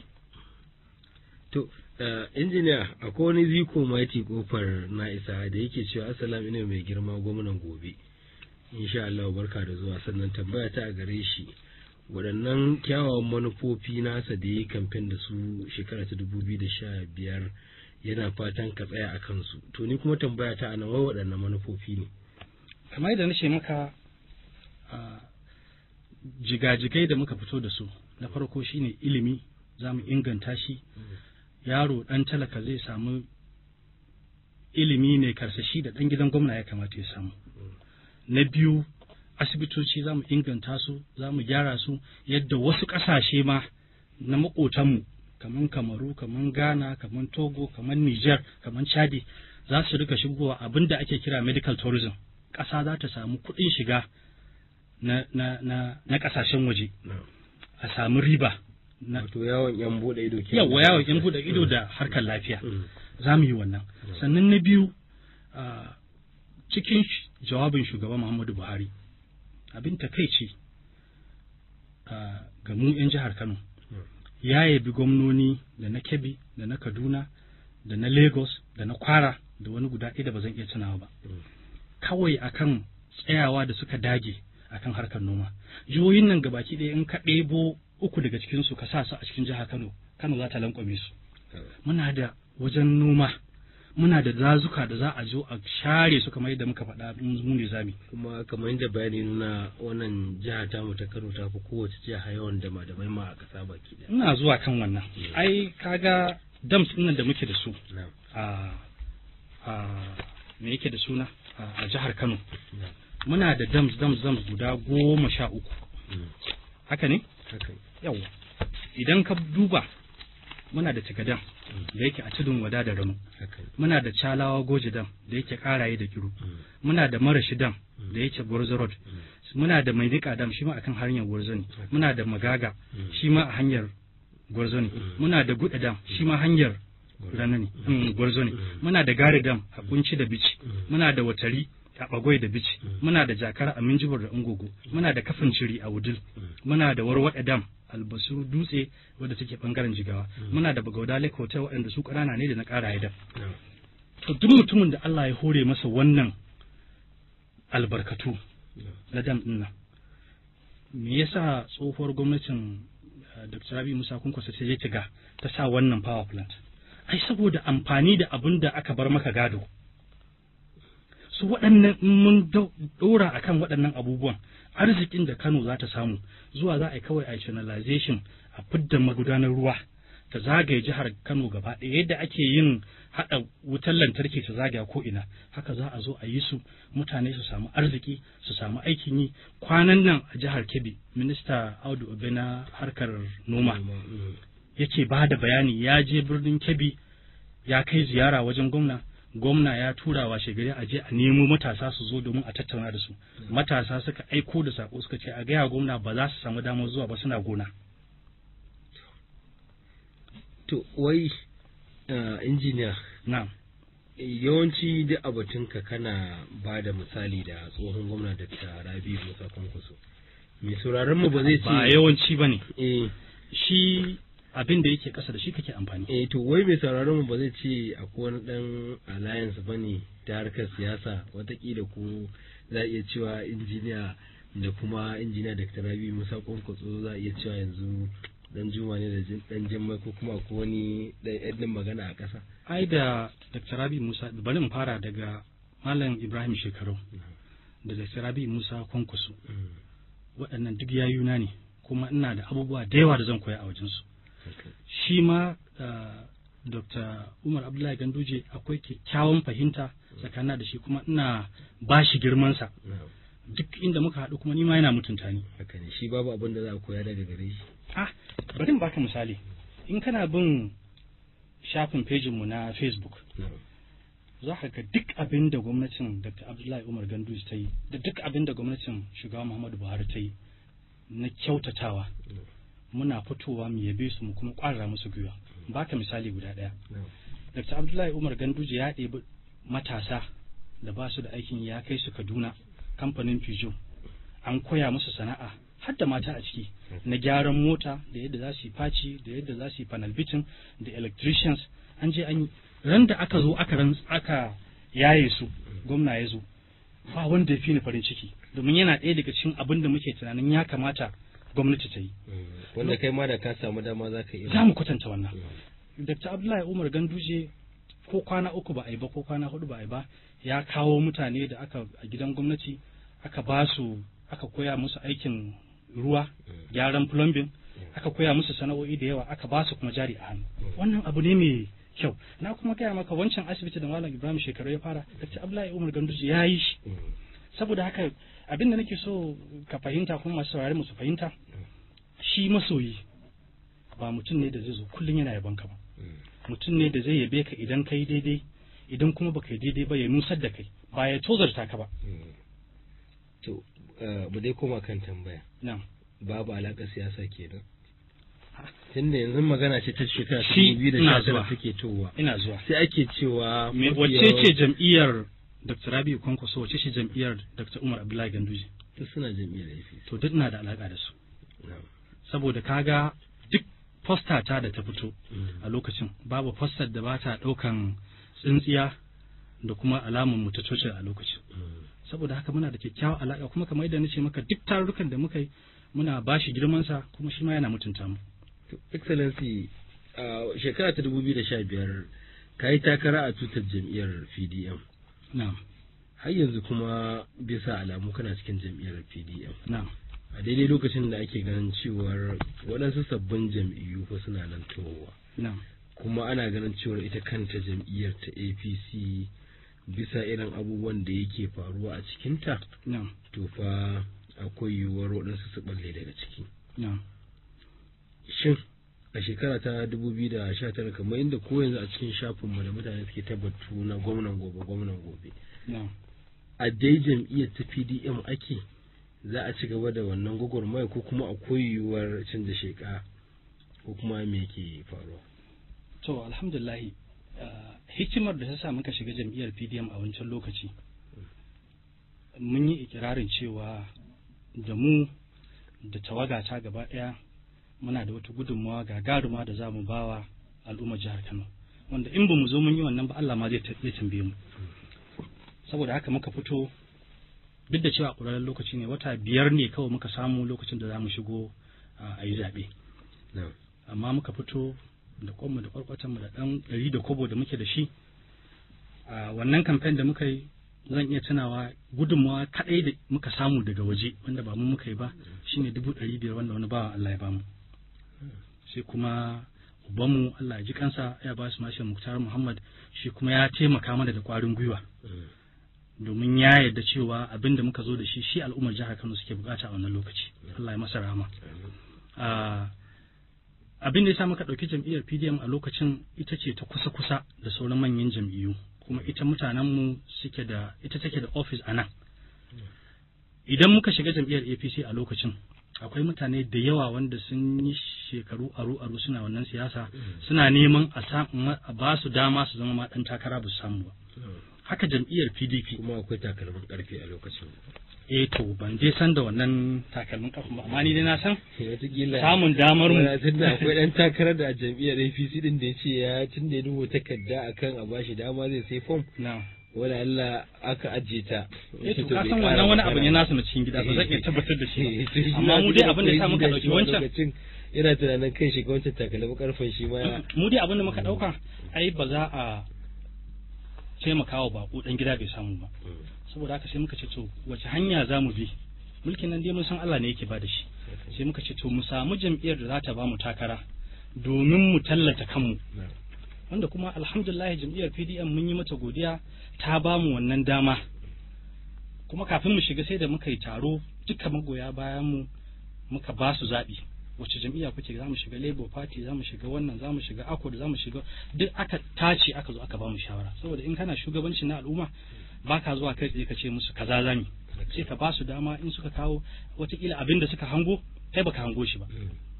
To injiniya, akwai wani ziko mati kofar na isa da yake cewa assalamu ina mai girma gwamnan gobe, insha Allah barka da zuwa. Sannan tambaya ta a gare shi, waɗannan kyawawan manufofi nasa da ya yi kamfen da su shekara ta 2015 yana fatan ka tsaya a kansu. To ni kuma tambaya ta anan, wai waɗannan manufofi ne? Kamar yadda na ce maka, jigajigai da muka fito da su, na farko shine ilimi, za mu inganta shi. Yaro ɗan talaka zai samu ilimi ne karsashi da ɗan gidan gwamna ya kamata ya samu. Na biyu, asibitoci za mu inganta su, za mu gyara su yadda wasu ƙasashe ma na maƙotanmu kamar Kamaru, kamar Ghana, kamar Togo, kamar Niger, kamar Chadi za su rika shigowa abin da ake kira medical tourism. Ƙasa za ta samu kuɗin shiga na ƙasashen waje, a samu riba. Wato yawon yan bude ido ke. Yawa yawon yan bude ido da harkar lafiya. Za mu yi wannan. Sannan na biyu, cikin jawabin shugaban Muhammadu Buhari, abin takaici ga mu 'yan jihar Kano, ya yabi gwamnoni da na Kebbi, da na Kaduna, da na Lagos, da na Kwara, da wani guda ɗaya da ba zan iya tunawa ba. Kawai akan tsayawa da suka dage akan harkar noma. Jihohin nan gabaki ɗaya in ka ɗebo 3 daga cikin su ka sa su a cikin jihar Kano za ta lankwame su. Muna da wajen noma, muna da dazuka da za a zo a share su kamar yadda muka faɗa mu ne zami. Kuma kamar yadda bayani nuna wannan jiha ta mu ta Kano ta fi kowace jiha yawan da madamai ma a ƙasa baki ɗaya. Ina zuwa kan wannan. Ai kaga dams ɗin nan da muke da su me yake da suna a jihar Kano. Muna da dams guda 13. Haka ne? Haka. Yawa. Idan ka duba muna da Tigadam da yake a tudun wada da Rano. Muna da Calawa Goje Dam da yake Karaye da Kiru. Muna da Marashi Dam da yake Gwarzo Road. Muna da Mainika Dam shi ma akan hanyar Gwarzo ne. Muna da Magaga shi ma a hanyar Gwarzo ne. Muna da Guda Dam shi ma hanyar Rano ne, Gwarzo ne. Muna da Gare Dam a Kunci da Bici. Muna da Watari a Bagwai da Bici. Muna da Jakara a Minjibir da Ungogo. Muna da Kafin Ciri a Wudil. Muna da Warwada Dam Albasu Dutse wadda take bangaren Jigawa. Muna da Bagauda Lake Hotel waɗanda su ƙanana ne da na Karaye Dam. To duk mutumin da Allah ya hore masa wannan albarkatu na dam ɗin nan, me yasa tsohuwar gwamnatin Dr. Rabi Musa Kwankwaso ta je ta ta sa wannan power plant? Ai saboda amfani da abin da aka bar maka gado. Su waɗannan mun ɗora akan waɗannan abubuwan, arzikin da Kano za ta samu zuwa za a yi kawai a channelization a fidda magudanar ruwa ta zagaye jihar Kano gaba ɗaya yadda ake yin haɗa wutar lantarki ta zagaya ko ina, haka za a zo a yi su, mutane su samu arziki, su samu aikin yi. Kwanan nan a jihar Kebbi, minista Audu Obe na harkar noma yake ba da bayani, ya je birnin Kebbi ya kai ziyara wajen gwamna ya tura wa shegari a je a nemo matasa su zo domin a tattauna da su. Matasa suka aiko da sako suka ce a gaya gwamna ba za su samu damar zuwa ba, suna gona. To wai injiniya, na'am, yawanci duk abatunka kana ba da misali da tsohon gwamna da Rabi Musa Kwankwaso. Mai sauraron mu ba zai ce ba yawanci bane. Shi abin da yake kasa da shi kake amfani. To wai mai sauraron mu ba zai ce akwai wani dan alliance bane ta harkar siyasa, watakila ko za a iya cewa injiniya da kuma injiniya Dr. Rabi Musa Kwankwaso za a iya cewa yanzu dan juma ne da dan jimma ko kuma ko wani dan yadin magana a ƙasa. Ai da Dr. Rabi Musa, bari mu fara daga Malam Ibrahim Shekaru da Dr. Rabi Musa Kwankwaso. Waɗannan duk yayuna ne kuma ina da abubuwa da yawa da zan koya a wajensu. Shi ma Dr. Umar Abdullahi Ganduje akwai kyakkyawan fahimta tsakanin da shi kuma ina ba shi girmansa. Duk inda muka haɗu kuma ni ma yana mutunta ni. Haka ne, shi babu abin da za a koya daga gare shi. Bari in baka misali. In kana bin shafin pejinmu na Facebook, za ka ga duk abin da gwamnatin Dr. Abdullahi Umar Ganduje ta yi, da duk abin da gwamnatin shugaba Muhammadu Buhari ta yi na kyautatawa, muna fitowa mu yabe su mu kuma ƙwarra musu gwiwa. Baka misali guda ɗaya. Dr. Abdullahi Umar Ganduje ya ɗebi matasa da ba su da aikin ya kai su Kaduna, kamfanin Peugeot. An koya musu sana'a har da mata a ciki, na gyaran mota da yadda za su yi faci da yadda za su yi panel beating da electricians. An je an yi ran da aka zo aka yaye su, gwamna ya zo, ba wanda ya fi ni farin ciki, domin yana ɗaya daga cikin abin da muke tunanin ya kamata gwamnati ta yi. Wanda kai ma da ka samu dama za ka yi. Za mu kwatanta wannan. Dr. Abdullahi Umar Ganduje ko kwana 3 ba a yi ba ko kwana 4 ba a yi ba, ya kawo mutane da aka a gidan gwamnati aka ba su, aka koya musu aikin ruwa, gyaran plumbing, aka koya musu sana'o'i da yawa, aka ba su kuma jari a hannu. Wannan abu ne mai kyau. Na kuma gaya maka wancan asibiti da Malam Ibrahim Shekaru ya fara, Dr. Abdullahi Umar Ganduje ya yi shi. Saboda haka abin da nake so ka fahimta kuma masu saurari su fahimta, shi masoyi ba mutum ne da zai zo kullum yana yaban ka ba. Mutum ne da zai yabe ka idan kai daidai, idan kuma baka yi daidai ba ya nusar da kai, ba ya tozarta ka ba. To mu dai koma kan tambaya. Na'am. Babu alaƙar siyasa kenan. Tunda yanzu magana ce ta shekara 2019 take towa. Ina zuwa. Sai ake cewa wacce ce jam'iyyar Dr. Rabi'u Kwankwaso, wacce ce jam'iyyar Dr. Umar Abdullahi Ganduje? Duk suna jam'iyyar APC. To duk na da alaƙa da su. Saboda kaga duk posta ta da ta fito a lokacin, babu postar da ba ta ɗaukan tsintsiya da kuma alamun mu ta coci a lokacin. saboda haka muna da kyakkyawar alaka kuma kamar yadda nace maka duk tarurrukan da muka yi muna bashi girman sa kuma shi ma yana mutunta mu. Excellency, shekara ta 2015 kai takara a tutar jam'iyyar PDM. Na'am. Har yanzu kuma bisa alamu kana cikin jam'iyyar PDM. Na'am. A daidai lokacin da ake ganin cewar waɗansu sabbin jam'iyyu fa suna nan towa. Na'am. Kuma ana ganin cewar ita kanta jam'iyyar ta APC bisa irin abubuwan da yake faruwa a cikinta. Na'am. To fa akwai yiwuwar waɗansu su balle daga ciki. Na'am. Shin a shekara ta 2019 kamar inda ko yanzu a cikin shafinmu da mutane suke tabbatu na gwamnan gobe. Na'am. A dai jam'iyyar ta PDM ake za a ci gaba da wannan gwagwarmaya ko kuma akwai yiwuwar canza sheka ko kuma me ke faruwa? To alhamdulillah hikimar da ta sa muka shiga jam'iyyar PDM a wancan lokaci mun yi ikirarin cewa da mu da tawaga ta gaba ɗaya muna da wata gudunmawa gagaruma da za mu bawa al'ummar jihar Kano wanda in ba mu zo mun yi wannan ba Allah ma zai tambaye mu. Saboda haka muka fito duk da cewa ƙurarren lokaci ne wata 5 ne kawai muka samu lokacin da za mu shigo a yi zaɓe. Amma muka fito da kwanmu da kwarkwatanmu da ɗan 100 da kobo da muke da shi a wannan kamfen da muka yi zan iya tunawa gudunmawa kaɗai da muka samu daga waje wanda ba mu muka yi ba shine 500,000 wanda wani bawan Allah ya bamu. Sai kuma ubanmu Allah ya ji kansa ya ba su mashi Muktar Muhammad shi kuma ya taimaka mana da ƙwarin gwiwa. Domin ya yarda cewa abin da muka zo da shi al'ummar jihar Kano suke bukata a wannan lokaci. Allah ya masa rahama. Abin da ya sa muka ɗauki jam'iyyar PDM a lokacin ita ce ta kusa-kusa da sauran manyan jam'iyyu kuma ita mutanenmu ita take da ofis a nan. Idan muka shiga jam'iyyar APC a lokacin akwai mutane da yawa wanda sun yi shekaru aru suna wannan siyasa suna neman a ba su dama su zama ma ɗan takara ba su samu ba. Haka jam'iyyar PDP kuma akwai takalmin karfe a lokacin. To ban je san da wannan takalmin karfe ba amma ni dai na san samun damar mu tunda akwai dan takarar da jam'iyyar APC din da yace ya tunda ya dubo takarda akan a bashi dama zai sai form wala Allah aka ajiye ta. To ka san wannan wani abu ne nasu na cikin gida ba zan iya tabbatar da shi amma mu dai abin da ya sa muka dauki wancan yana tunanin kan shiga wancan takalmin karfen shi ma mu dai abin da muka dauka ai ba za a taimakawa bako dan gida bai samu ba saboda haka sai muka ce to wace hanya za mu bi mulkin nan dai mun san Allah ne yake ba da shi sai muka ce to mu samu jam'iyyar da za ta ba mu takara domin mu tallata kanmu wanda kuma alhamdulillah jam'iyyar PDM mun yi mata godiya ta ba mu wannan dama kuma kafin mu shiga sai da muka yi taro duka magoya bayan mu muka ba su zaɓi wace jam'iyya kuke za mu shiga Labour Party za mu shiga wannan za mu shiga ACOD za mu shiga duk aka tace aka zo aka ba mu shawara saboda in kana shugabanci na al'umma baka zuwa kai tsaye ka ce musu kaza zani sai ka ba su dama in suka kawo watakila abin da suka hango kai baka hango shi ba.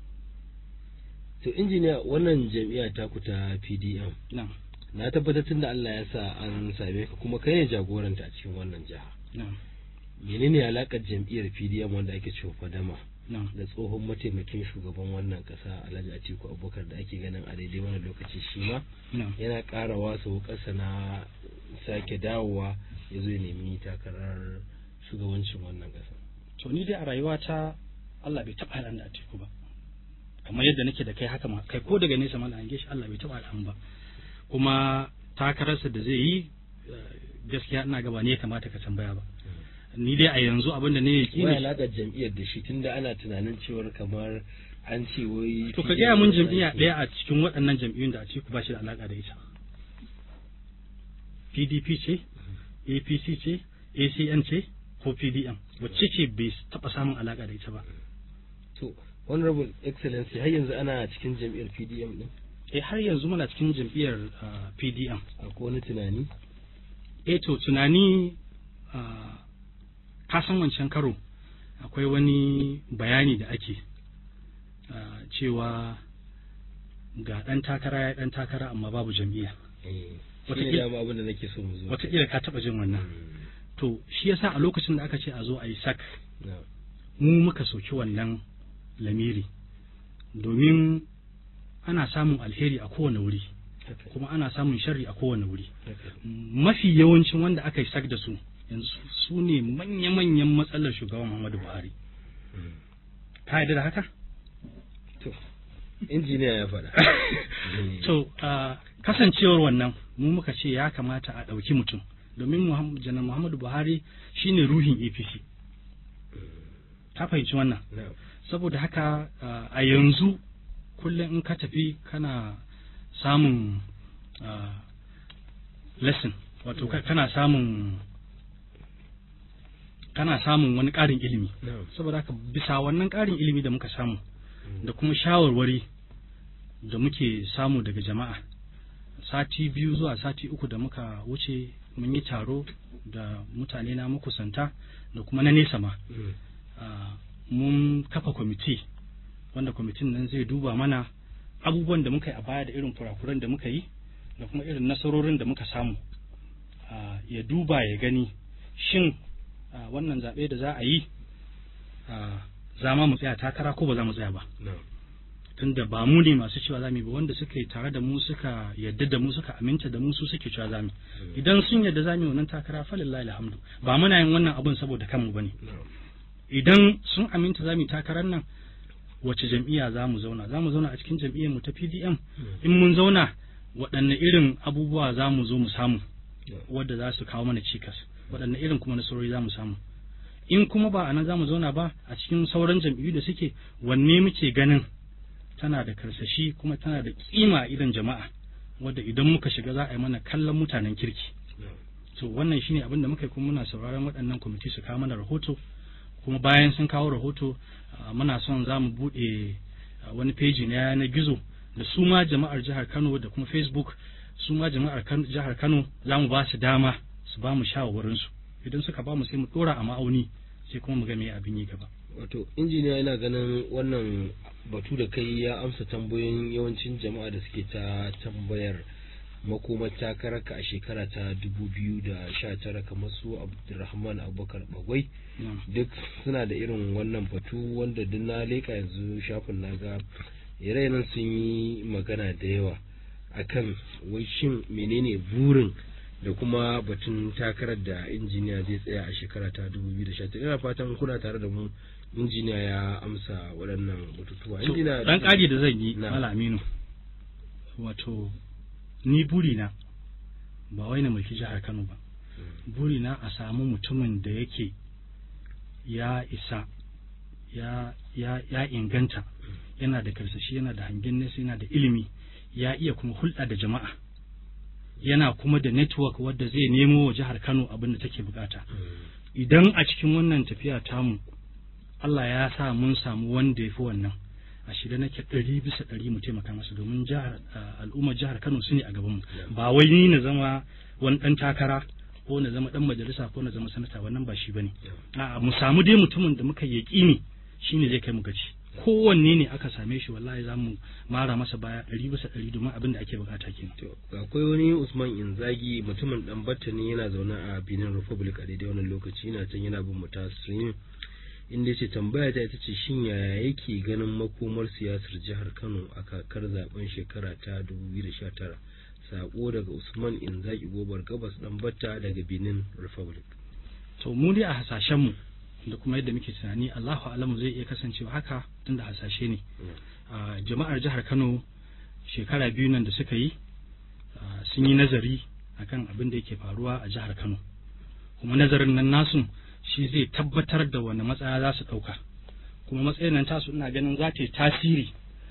To injiniya wannan jam'iyya ta ku ta PDM na tabbatar tun da Allah ya sa an same ka kuma kai ne jagoranta a cikin wannan jiha. Menene alakar jam'iyyar PDM wanda ake cewa Fadama da tsohon mataimakin shugaban wannan kasa Alhaji Atiku Abubakar da ake ganin a daidai wannan lokaci shi ma yana ƙara wasa wukarsa na sake dawowa ya zo ya nemi takarar shugabancin wannan kasa. To ni dai a rayuwata Allah bai taɓa haɗa da Atiku ba kamar yadda nake da kai haka ma kai ko daga nesa mana hange shi Allah bai taɓa haɗa ba kuma takararsa da zai yi gaskiya ina gaba ne ya kamata ka tambaya ba. Ni dai a yanzu abin da ne yake ne alaƙar jam'iyyar da shi tunda ana tunanin cewar kamar an ce wai to ka gaya mun jam'iyya ɗaya a cikin waɗannan jam'iyyun da Atiku ba shi da alaƙa da ita. PDP ce, APC ce, ACN ce ko PDM wacce ce bai taɓa samun alaƙa da ita ba. To honorable excellency har yanzu ana cikin jam'iyyar PDM din? Har yanzu muna cikin jam'iyyar PDM. Akwai wani tunani? To tunani ka san wancan karo akwai wani bayani da ake cewa ga ɗan takara ya ɗan takara amma babu jam'iyya. Wataƙila ka taɓa jin wannan. To shi yasa a lokacin da aka ce a zo a yi sak mu muka soki wannan lamiri domin ana samun alheri a kowane wuri kuma ana samun sharri a kowane wuri. Mafi yawancin wanda aka yi sak da su yanzu su ne manya-manyan matsalar shugaban Muhammadu Buhari. Ka yarda da haka? To, injiniya ya faɗa. To, kasancewar wannan mu muka ce ya kamata a ɗauki mutum, domin Janar Muhammadu Buhari shine ruhin APC. Ka fahimci wannan? Saboda haka a yanzu kullum in ka tafi kana samun lesson, wato kana samun wani ƙarin ilimi. Saboda haka bisa wannan ƙarin ilimi da muka samu da kuma shawarwari da muke samu daga jama'a, sati 2 zuwa sati 3 da muka wuce mun yi taro da mutane na makusanta da kuma na nesa ma. Mun kafa kwamiti wanda kwamitin nan zai duba mana abubuwan da muka yi a baya da irin kurakuran da muka yi da kuma irin nasarorin da muka samu, ya duba ya gani shin wannan zaɓe da za a yi za mu tsaya takara ko ba za mu tsaya ba. Tunda ba mu ne masu cewa za mu yi ba, wanda suka yi tare da mu suka yadda da mu suka aminta da mu su suke cewa za mu. Idan sun yadda za mu yi wannan takara falillahi alhamdu, ba muna yin wannan abun saboda kanmu bane. Idan sun aminta za mu yi takarar nan, wace jam'iyya za mu zauna? Za mu zauna a cikin jam'iyyar mu ta PDM. In mun zauna, waɗanne irin abubuwa za mu zo mu samu wadda za su kawo mana cikas, waɗanne irin kuma nasarori za mu samu. In kuma ba a nan za mu zauna ba, a cikin sauran jam'iyyu da suke, wanne muke ganin tana da karsashi kuma tana da kima a idan jama'a, wadda idan muka shiga za a yi mana kallon mutanen kirki. So wannan shine abin da muka yi, kuma muna sauraron waɗannan kwamiti su kawo mana rahoto, kuma bayan sun kawo rahoto muna son za mu buɗe wani peji na yanar gizo da su ma jama'ar jihar Kano da kuma Facebook, su ma jama'ar jihar Kano za mu ba su dama su ba mu shawarwarinsu. Idan suka ba mu sai mu ɗora a ma'auni, sai kuma mu ga me abin yi gaba. Wato injiniya, yana ganin wannan batu da kai ya amsa tambayoyin yawancin jama'a da suke ta tambayar makomar takararka a shekara ta 2019, kamar su Abdulrahman Abubakar Bagwai. Duk suna da irin wannan batu, wanda duk na leka yanzu shafin naga ire-iren sun yi magana da yawa akan wai shin menene burin da kuma batun takarar da injiniya zai tsaya a shekara ta 2019. Ina fatan kuna tare da mu, injiniya ya amsa waɗannan batutuwa. Injiniya, dan ƙari da zan yi, Malam Aminu, wato ni burina ba wai na mulki jihar Kano ba, burina a samu mutumin da yake ya isa, ya inganta, yana da karsashi, yana da hangen nesa, yana da ilimi, ya iya kuma hulɗa da jama'a, yana kuma da network wadda zai nemo wa jihar Kano abin da take bukata. Idan a cikin wannan tafiya tamu Allah ya sa mun samu wanda ya fi wannan, a shirye nake 100% mu taimaka masa, domin al'ummar jihar Kano su ne a gabanmu. Ba wai ni na zama wani ɗan takara ko na zama ɗan majalisa ko na zama sanata, wannan ba shi bane. A'a, mu samu dai mutumin da muka yaƙini shine zai kai mu gaci. Kowanne ne aka same shi, wallahi za mu mara masa baya 100% domin abin da ake bukata kenan. Akwai wani Usman Inzagi, mutumin dan Batta ne, yana zaune a Benin Republic a daidai wannan lokaci, yana can yana bin mu ta stream, inda yace tambaya ta ita ce shin yaya yake ganin makomar siyasar jihar Kano a kakar zaben shekara ta 2019. Sako daga Usman Inzagi Gobar Gabas dan Batta daga Benin Republic. To mu dai a hasashen mu da kuma yadda muke tunani, Allahu alamu zai iya kasancewa haka, tunda hasashe ne. Jama'ar jihar Kano shekara 2 nan da suka yi sun yi nazari akan abin da yake faruwa a jihar Kano, kuma nazarin nan nasu shi zai tabbatar da wani matsaya za su ɗauka, kuma matsayin nan tasu ina ganin za ta yi tasiri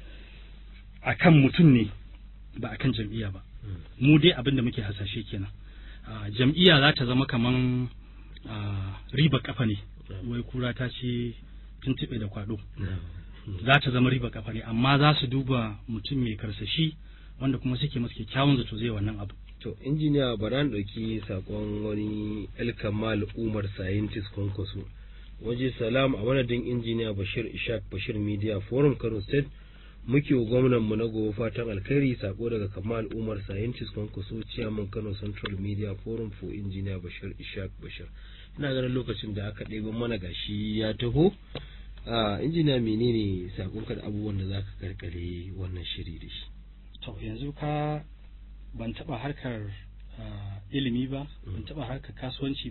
akan mutum ne ba akan jam'iyya ba. Mu dai abin da muke hasashe kenan. Jam'iyya za ta zama kaman riba kafa ne, wai kura ta ce tuntuɓe da kwado. Za ta zama riba kafa ne, amma za su duba mutum mai karsashi wanda kuma suke masa kyakkyawan zato zai wannan abu. To injiniya, bara na ɗauki sakon wani Elkamal Umar Scientist Kwankwaso. Waje salam, a madadin injiniya Bashir Ishaq Bashir Media Forum Kano State, muke wa gwamnan mu na gobe fatan alkhairi. Sako daga Kamal Umar Scientist Kwankwaso, Chairman Kano Central Media Forum for Engineer Bashir Ishaq Bashir. Ina ganin lokacin da aka ɗebo mana gashi ya taho. Injiniya, menene sakonka da abubuwan da zaka karkare wannan shiri da shi? To yanzu ban taɓa harkar ilimi ba, ban taɓa harkar kasuwanci ba,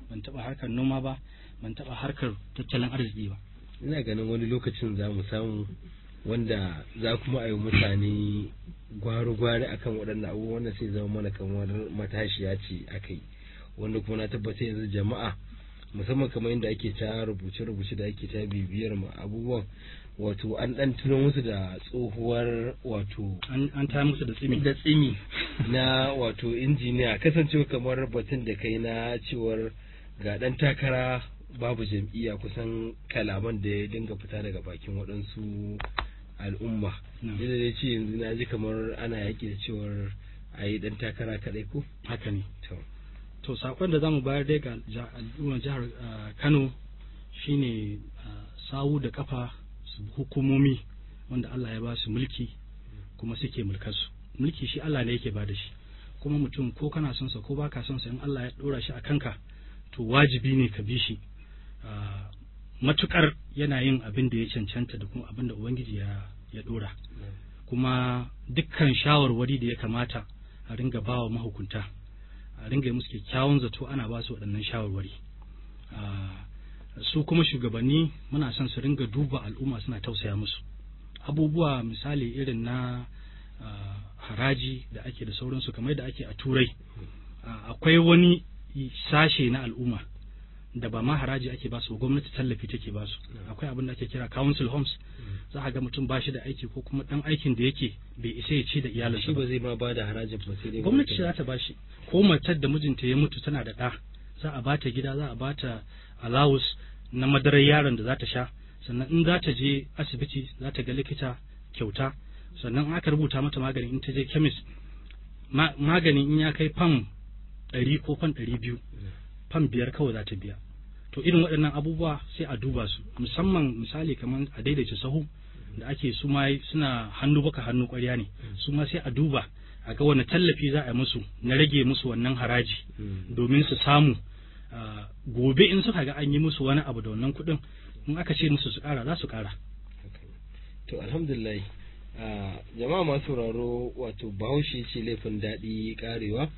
ban taɓa harkar noma ba, ban taɓa harkar tattalin arziki ba. Ina ganin wani lokacin za mu samu wanda za kuma a yi mutane gwari-gwari akan waɗannan abubuwan, wanda sai zama mana kamar matashiya ce akai, wanda kuma na tabbata yanzu jama'a musamman kamar yadda ake ta rubuce-rubuce da ake ta bibiyar abubuwan, wato an dan tuno musu da tsohuwar wato an ta musu da tsimi na wato injiniya, kasancewa kamar batun da kai na cewar ga dan takara babu jam'iyya, kusan kalaman da ya dinga fita daga bakin waɗansu al'umma da dai ce yanzu na ji kamar ana yaƙi da cewar a yi dan takara kaɗai ko haka ne. To sakon da zamu bayar dai ga al'ummar jihar Kano shine sawu da kafa su hukumomi wanda Allah ya ba su mulki kuma suke mulkar su. Mulki shi Allah ne yake ba da shi, kuma mutum ko kana son sa ko baka son sa, in Allah ya dora shi a kanka to wajibi ne ka bi shi matukar yana yin abin da ya cancanta da kuma abin da Ubangiji ya dora. Kuma dukkan shawarwari da ya kamata a ringa bawa mahukunta, a ringa musu kyakkyawan zato, ana ba su waɗannan shawarwari. Su kuma shugabanni muna son su ringa duba al'umma, suna tausaya musu. Abubuwa misali irin na haraji da ake da sauransu kamar da ake a Turai, akwai wani sashe na al'umma da ba ma haraji ake ba su, gwamnati tallafi take ba su. Akwai abin da ake kira council homes, za a ga mutum ba shi da aiki ko kuma dan aikin da yake bai isa ya ci da iyalinsa ba zai ma ba da harajin ba, sai dai gwamnati za ta ba shi. Ko matar da mijinta ya mutu tana da ɗa, za a bata gida, za a bata allowance na madarar yaron da za ta sha, sannan in za ta je asibiti za ta ga likita kyauta, sannan in aka rubuta mata magani, in ta je chemist maganin in ya kai fam 100 ko fam 200, fam 5 kawai za ta biya. To irin waɗannan abubuwa sai a duba su, musamman misali kamar a daidaita sahu da ake su ma suna hannu baka hannu ƙwarya ne, su ma sai a duba a ga wani tallafi za a yi musu na rage musu wannan haraji domin su samu gobe in suka ga an yi musu wani abu da wannan kuɗin, in aka ce musu su ƙara za su ƙara. To alhamdulillah, jama'a masu sauraro, wato Bahaushe ce laifin daɗi ƙarewa.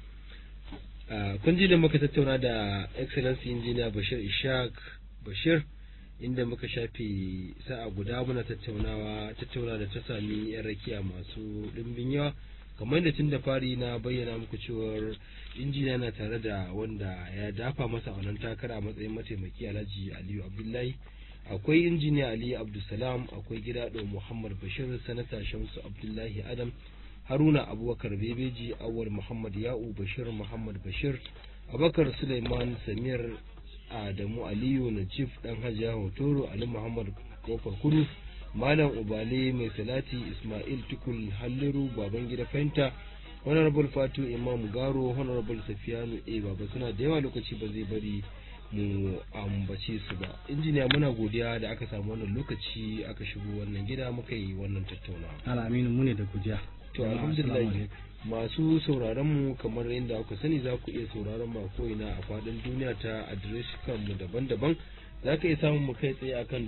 Kun ji da muka tattauna da Excellency Engineer Bashir Ishaq Bashir, inda muka shafe sa'a guda muna tattauna da ta sami yan rakiya masu ɗimbin yawa. Kamar da tun da fari na bayyana muku cewar injiniya na tare da wanda ya dafa masa wannan takara a matsayin mataimaki, Alhaji Aliyu Abdullahi. Akwai injiniya Ali Abdulsalam, akwai Gidado Muhammad Bashir, Sanata Shamsu Abdullahi Adam, Haruna Abubakar Bebeji, Awal Muhammad Ya'u, Bashir Muhammad Bashir, Abubakar Suleiman, Samir Adamu Aliyu, Najib Dan Hajiya Hotoro, Ali Muhammad Kofar Kudu, Malam Ubale Mai Salati, Ismail Tukul Halliru, Babangida Fenta, Honorable Fatu Imam Garo, Honorable Safiyanu Baba. Suna da yawa, lokaci ba zai bari mu ambace su ba. Injiniya, muna godiya da aka samu wannan lokaci aka shigo wannan gida muka yi wannan tattaunawa. Al'aminu, mu ne da godiya. To alhamdulillah, masu sauraron mu kamar yadda aka sani, za ku iya sauraron mu ko ina a faɗin duniya ta adireshin mu daban-daban. Za ka iya samun mu kai tsaye akan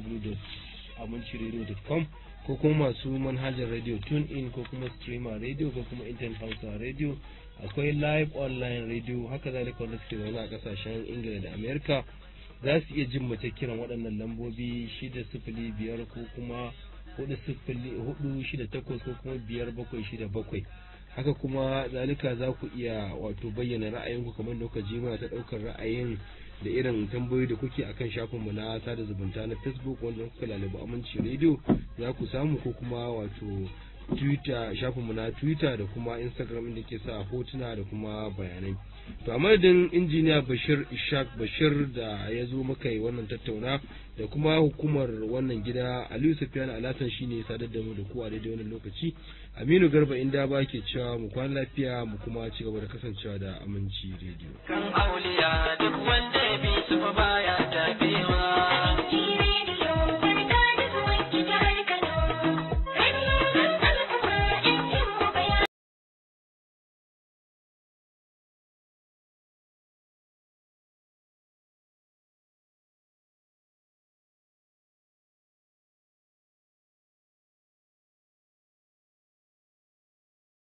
www.aminciradio.com ko kuma masu manhajar radio TuneIn ko kuma streamer radio ko kuma internet hausa radio. Akwai live online radio, haka zalika wanda suke zaune a kasashen Ingila da Amerika za su iya jin mu ta kiran waɗannan lambobi 605 ko kuma 468 ko kuma 5767. Haka kuma zalika za ku iya wato bayyana ra'ayinku kamar da kuka ji muna ta ɗaukar ra'ayin da irin tambayoyi da kuke akan shafinmu na sada zumunta na Facebook, wanda kuka lalaba Aminci Radio za ku samu, ko kuma wato Twitter, shafinmu na Twitter da kuma Instagram inda ke sa hotuna da kuma bayanai. To a madadin injiniya Bashir Ishaq Bashir da ya zo maka yi wannan tattauna, da kuma hukumar wannan gida, Aliyu Sufyan Alhassan shine sadar da mu da ku a daidai wannan lokaci. Aminu Garba inda ba ke cewa mu kwana lafiya, mu kuma ci gaba da kasancewa da Aminci Radio. Kan auliya duk wanda ya bi su baya tafi.